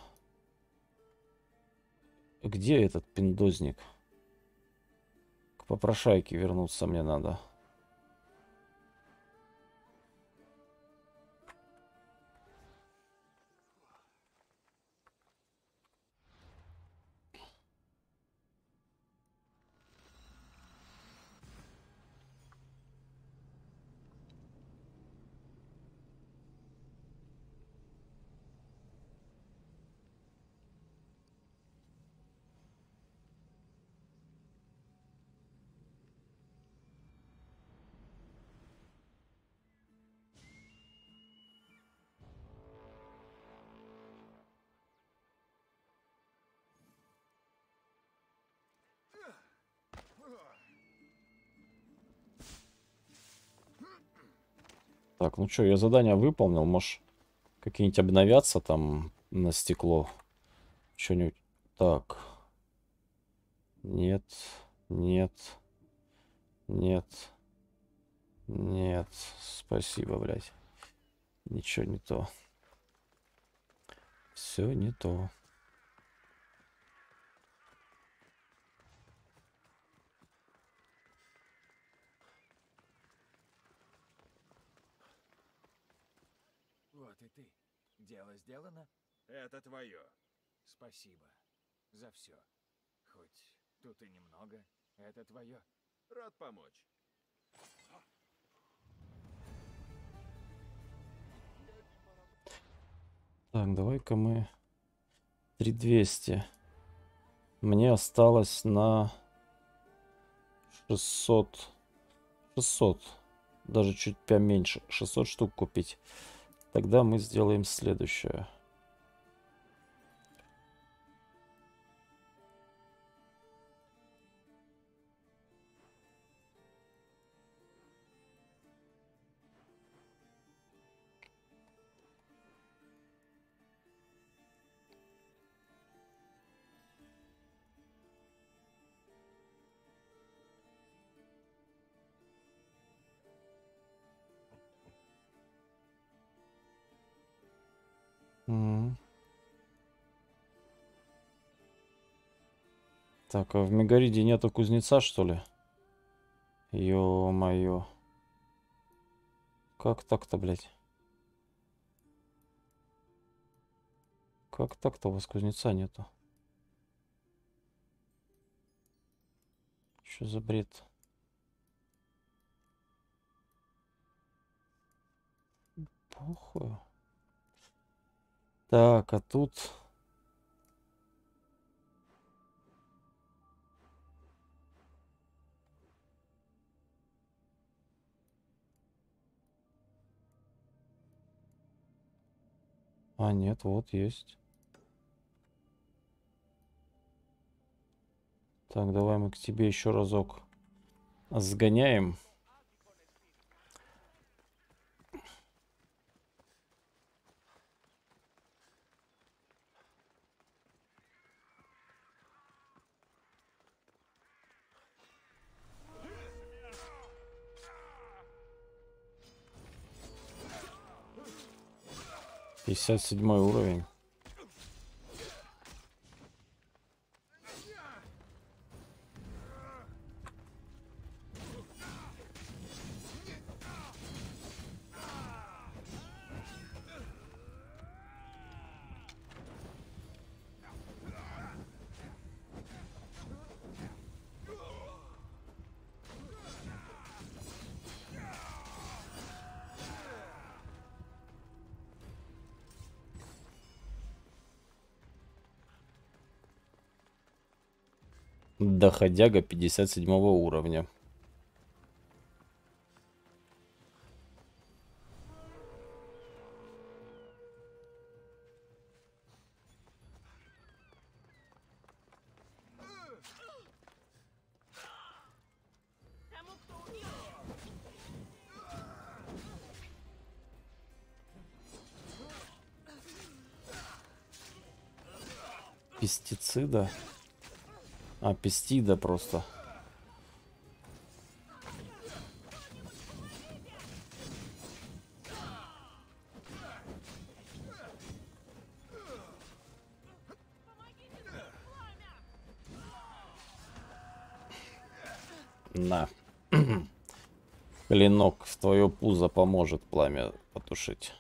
Где этот пиндозник? К попрошайке вернуться мне надо. Так, ну что, я задание выполнил. Может, какие-нибудь обновятся там на стекло? Что-нибудь. Так. Нет. Нет. Нет. Нет. Спасибо, блядь. Ничего не то. Все не то. Вот и ты. Дело сделано? Это твое. Спасибо за все. Хоть тут и немного, это твое. Рад помочь. Так, давай-ка мы три двести. Мне осталось на шестьсот. шестьсот. Даже чуть поменьше. шестьсот штук купить. Тогда мы сделаем следующее. М. Так, а в Мегариде нету кузнеца, что ли? Ё-моё. Как так-то, блядь? Как так-то у вас кузнеца нету? Что за бред? Похуй. Так, а тут... А, нет, вот есть. Так, давай мы к тебе еще разок сгоняем. пятьдесят седьмой уровень. Доходяга пятьдесят седьмого уровня. Пестицида. А, пестида просто. На. Клинок в твое пузо поможет пламя потушить.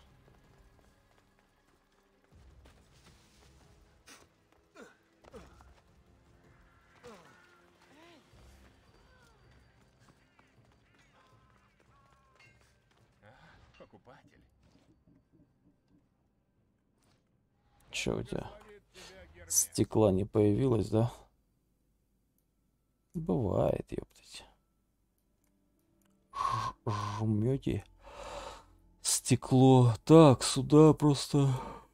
Покупатель. Че у тебя? Стекла не появилось, да? Бывает, ёптать. Жмете стекло. Так, сюда просто...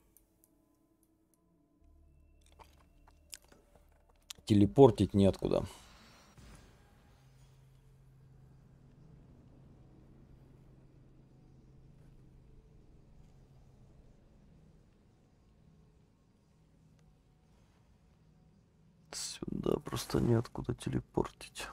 Телепортить неоткуда. Сюда просто неоткуда телепортить.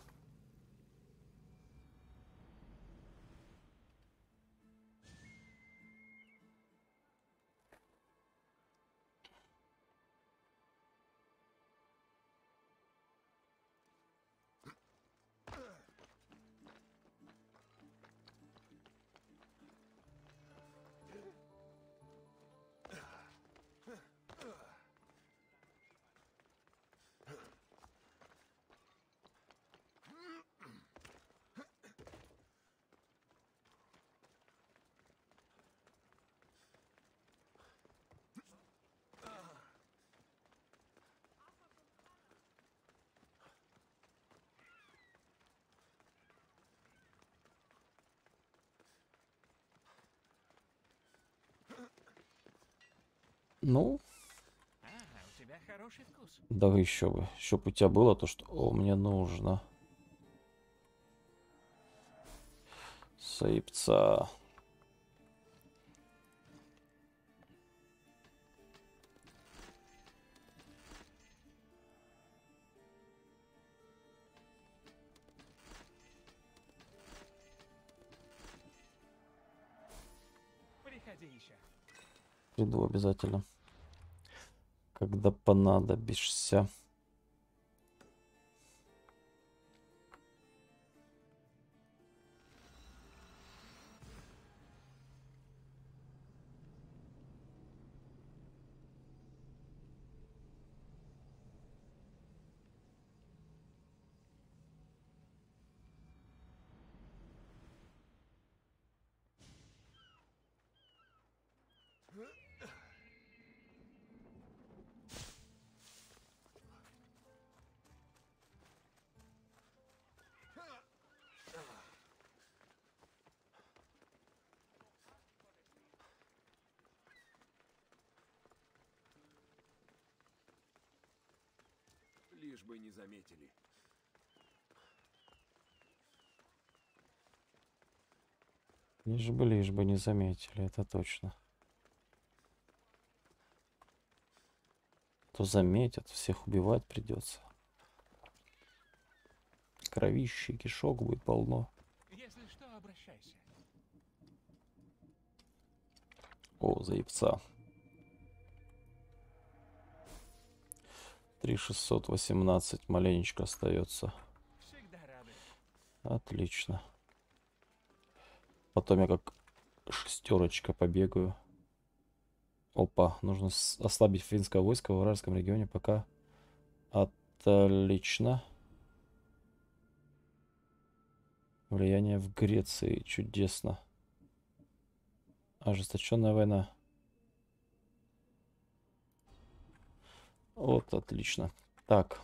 Ну, Ага, у тебя хороший вкус. да еще бы. Еще бы у тебя было то, что о, мне нужно. Сыпца. Приходи еще. Приду обязательно. Когда понадобишься. Лишь бы не заметили. Лишь бы, лишь бы не заметили, это точно. То заметят, всех убивать придется. Кровищи, кишок будет полно. Если что, обращайся. О, заебца. три шестьсот восемнадцать маленечко остается. Всегда рады. Отлично. Потом я как шестерочка побегаю. Опа, нужно ослабить финское войско в Уральском регионе пока. Отлично. Влияние в Греции. Чудесно. Ожесточенная война. Вот, отлично. Так.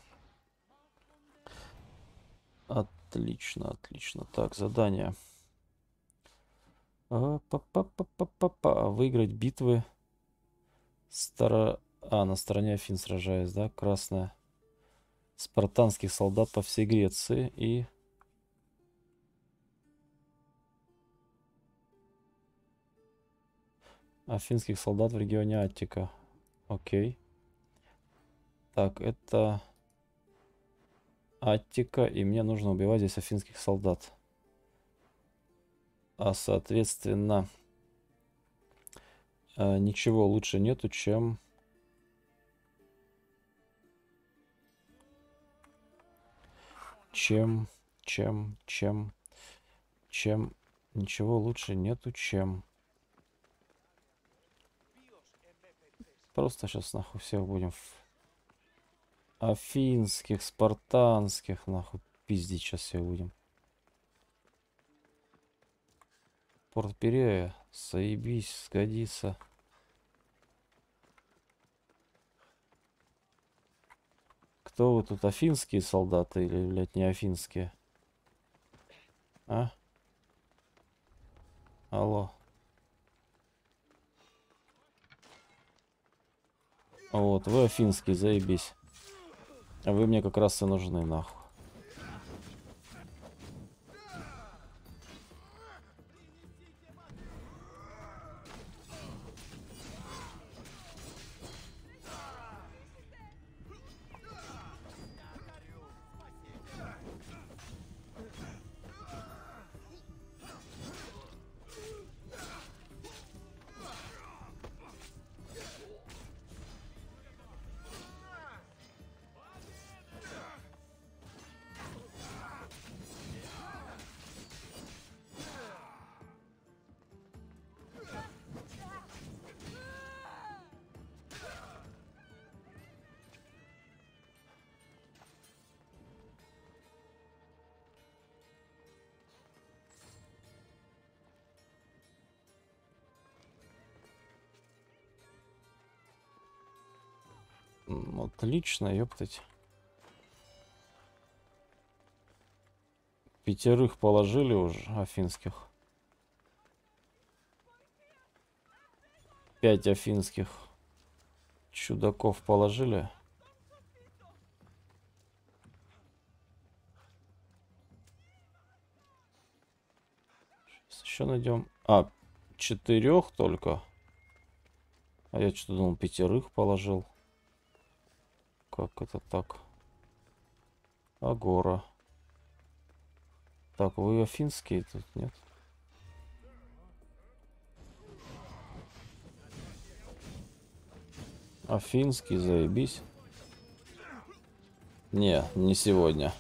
Отлично, отлично. Так, задание. Па-па-па-па-па-па. Выиграть битвы. Стара... А, на стороне Афин сражаясь, да? Красная. Спартанских солдат по всей Греции. И... Афинских солдат в регионе Аттика. Окей. Так, это... Аттика. И мне нужно убивать здесь афинских солдат. А, соответственно... Ничего лучше нету, чем... Чем... Чем... Чем... Чем... Ничего лучше нету, чем... Просто сейчас нахуй всех будем... Афинских, спартанских, нахуй, пиздить сейчас всех будем. Порт Пирея, заебись, сгодится. Кто вы тут, афинские солдаты или, блядь, не афинские? А? Алло. Вот, вы афинские, заебись. А вы мне как раз и нужны, нахуй. Отлично, ёптать. Пятерых положили уже, афинских. Пять афинских Чудаков положили. Сейчас еще найдем. А, четырех только. А я что-то думал, пятерых положил. Как это так? Агора. Так, вы афинские тут, нет? Афинский, заебись. Не, не сегодня.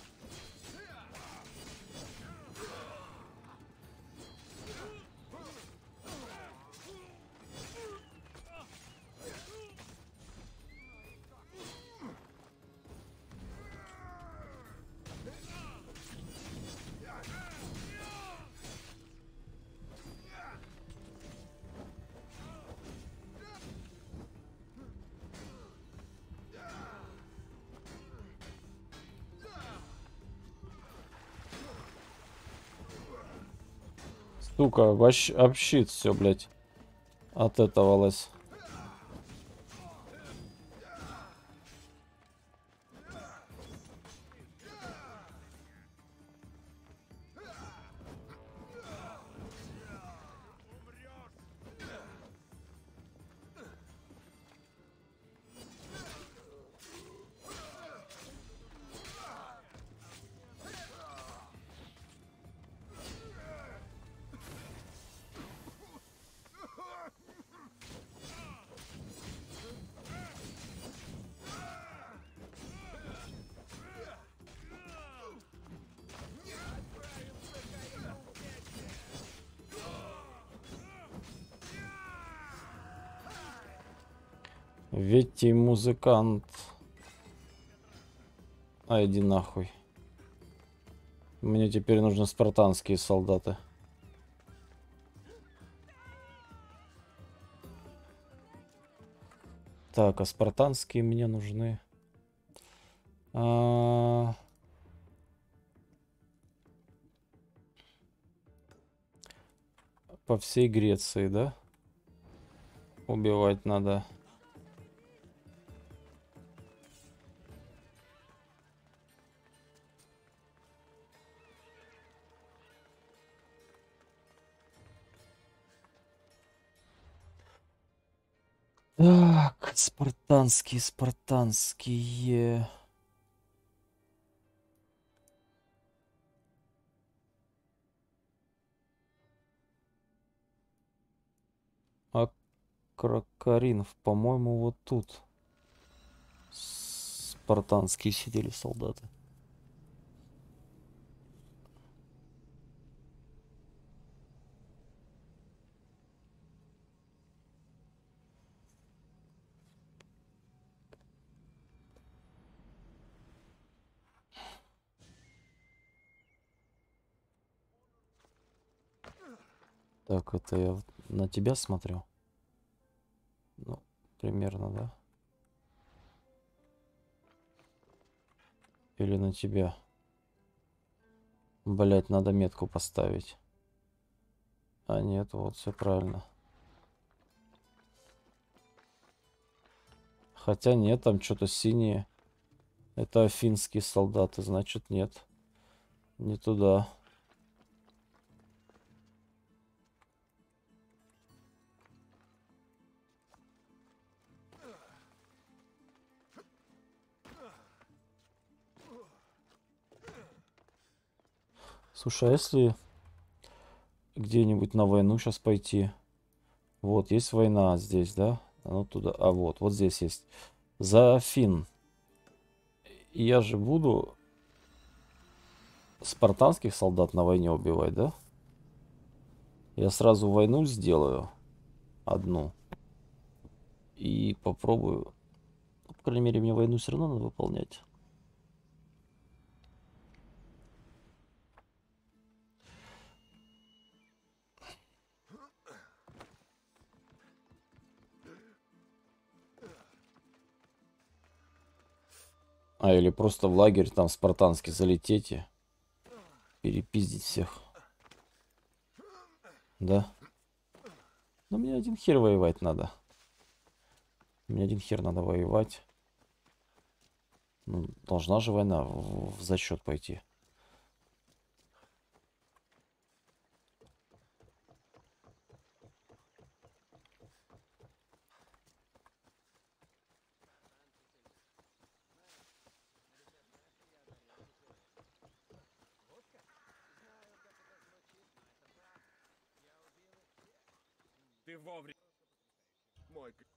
Сука, вообще общит все, блядь. Отэтовалось. Ведь и музыкант. А иди нахуй. Мне теперь нужны спартанские солдаты. Так, а спартанские мне нужны. А... По всей Греции, да? Убивать надо. Так, спартанские, спартанские. А Кракаринов, по-моему, вот тут. Спартанские сидели солдаты. Так, это я на тебя смотрю. Ну, примерно, да? Или на тебя? Блять, надо метку поставить. А нет, вот все правильно. Хотя нет, там что-то синее. Это афинские солдаты, значит нет. Не туда. Слушай, а если где-нибудь на войну сейчас пойти? Вот, есть война здесь, да? А ну туда. А вот, вот здесь есть. За Афин. И я же буду спартанских солдат на войне убивать, да? Я сразу войну сделаю. Одну. И попробую. По крайней мере, мне войну все равно надо выполнять. А, или просто в лагерь там спартанский залететь и перепиздить всех. Да? Но мне один хер воевать надо. Мне один хер надо воевать. Ну, должна же война в, в зачет пойти. Ты вовремя. Мой... к-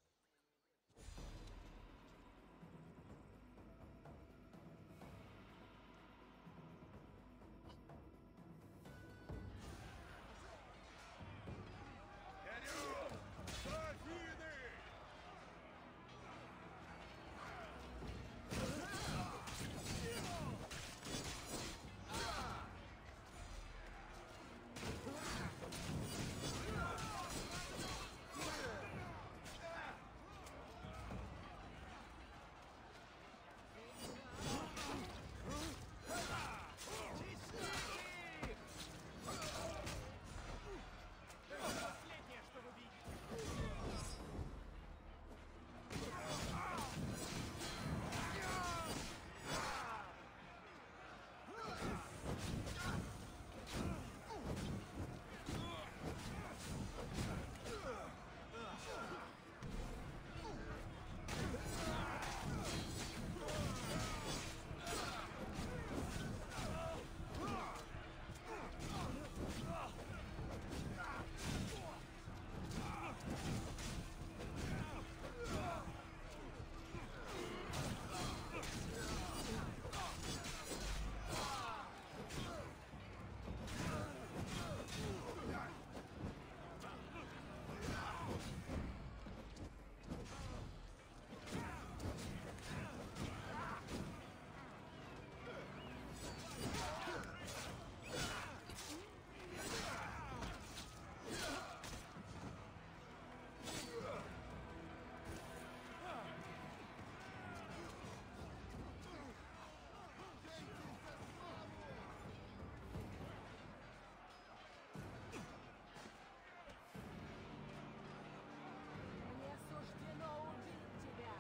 Мне суждено убить тебя.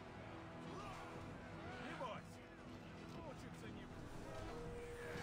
Не бойся. Мучиться не буду.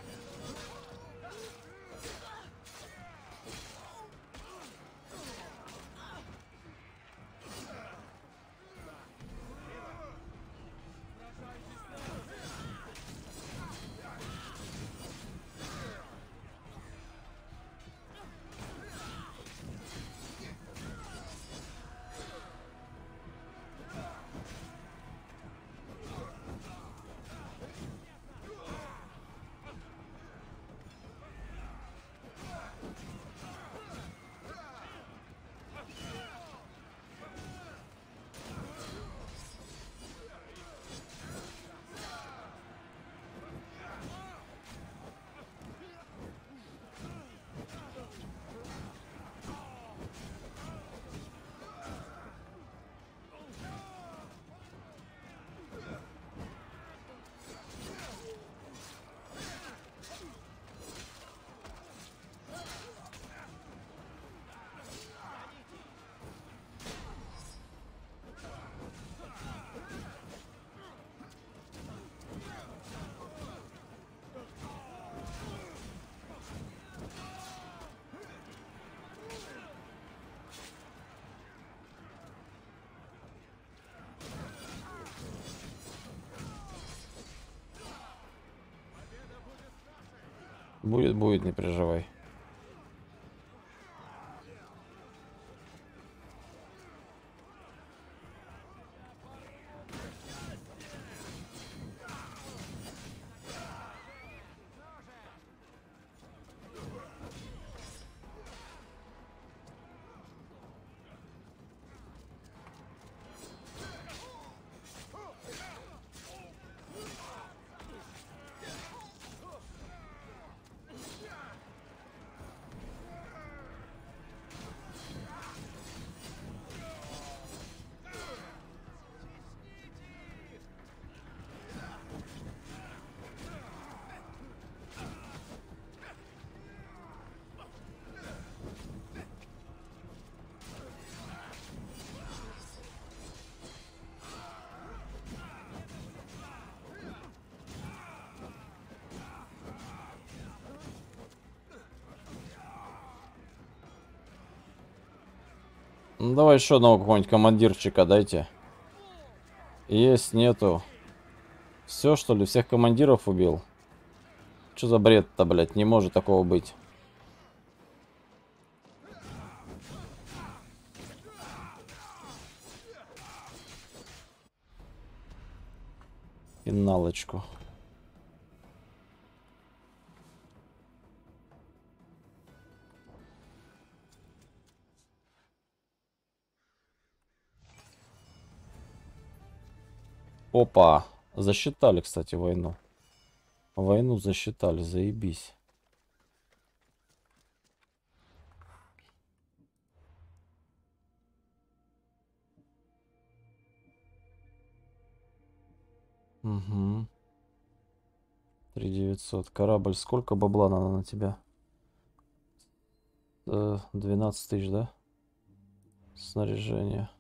Будет, будет, не переживай. Ну, давай еще одного какого-нибудь командирчика дайте. Есть, нету. Все, что ли? Всех командиров убил? Что за бред-то, блядь? Не может такого быть. Финалочку. Опа. Засчитали, кстати, войну. Войну засчитали, заебись. Угу. три девятьсот. Корабль, сколько бабла надо на тебя? Э, двенадцать тысяч, да? Снаряжение.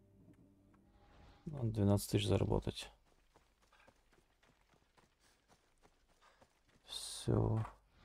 двенадцать тысяч заработать. Все.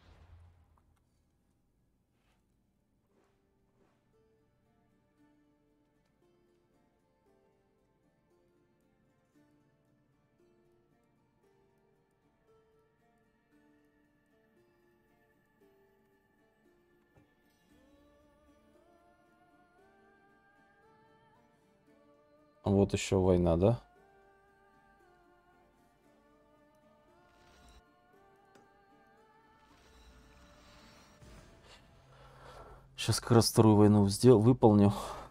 Вот еще война, да? Сейчас как раз вторую войну сделал, выполню.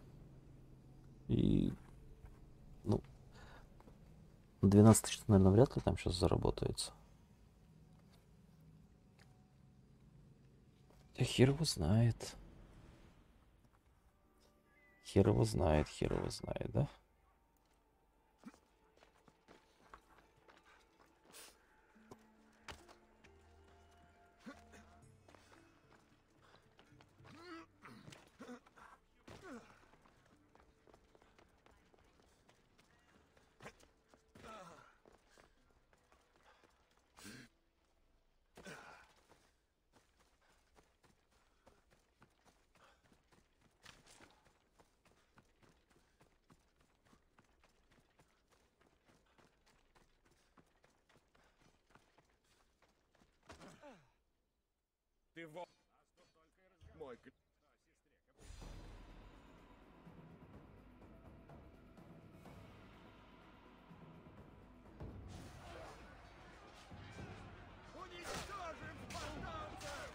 И... Ну... двенадцать тысяч, наверное, вряд ли там сейчас заработается. Да хер его знает. Хер его знает, хер его знает, да? Ты во... Мой... к- Уничтожим спартанцев!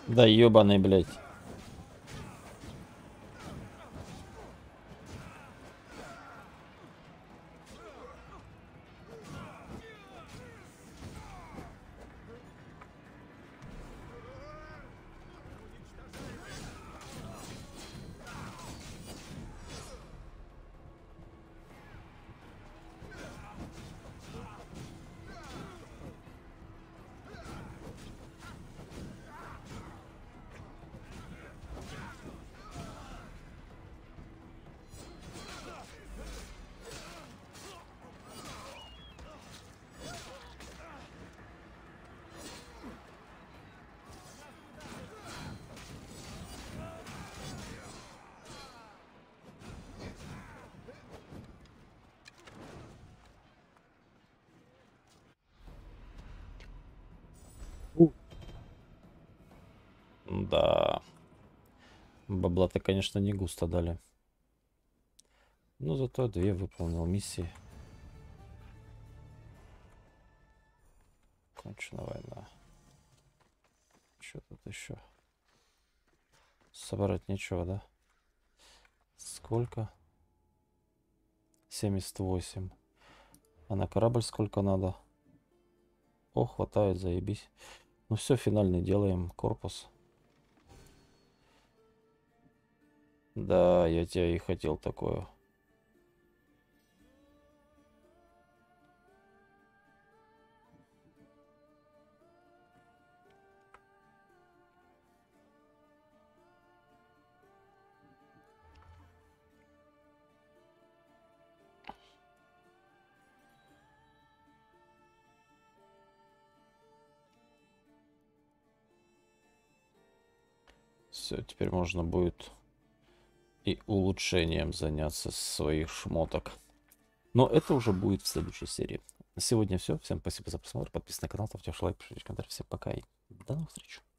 Да ёбаный, блядь. Да. Бабла-то, конечно, не густо дали. Но зато две выполнил миссии. Кончена война. Что тут еще? Собрать нечего, да? Сколько? семьдесят восемь. А на корабль сколько надо? О, хватает, заебись. Ну все, финальный делаем. Корпус. Да, я тебя и хотел такое. Все, теперь можно будет и улучшением заняться своих шмоток. Но это уже будет в следующей серии. На сегодня все. Всем спасибо за просмотр. Подписывайтесь на канал, ставьте лайк, пишите комментарии. Всем пока и до новых встреч.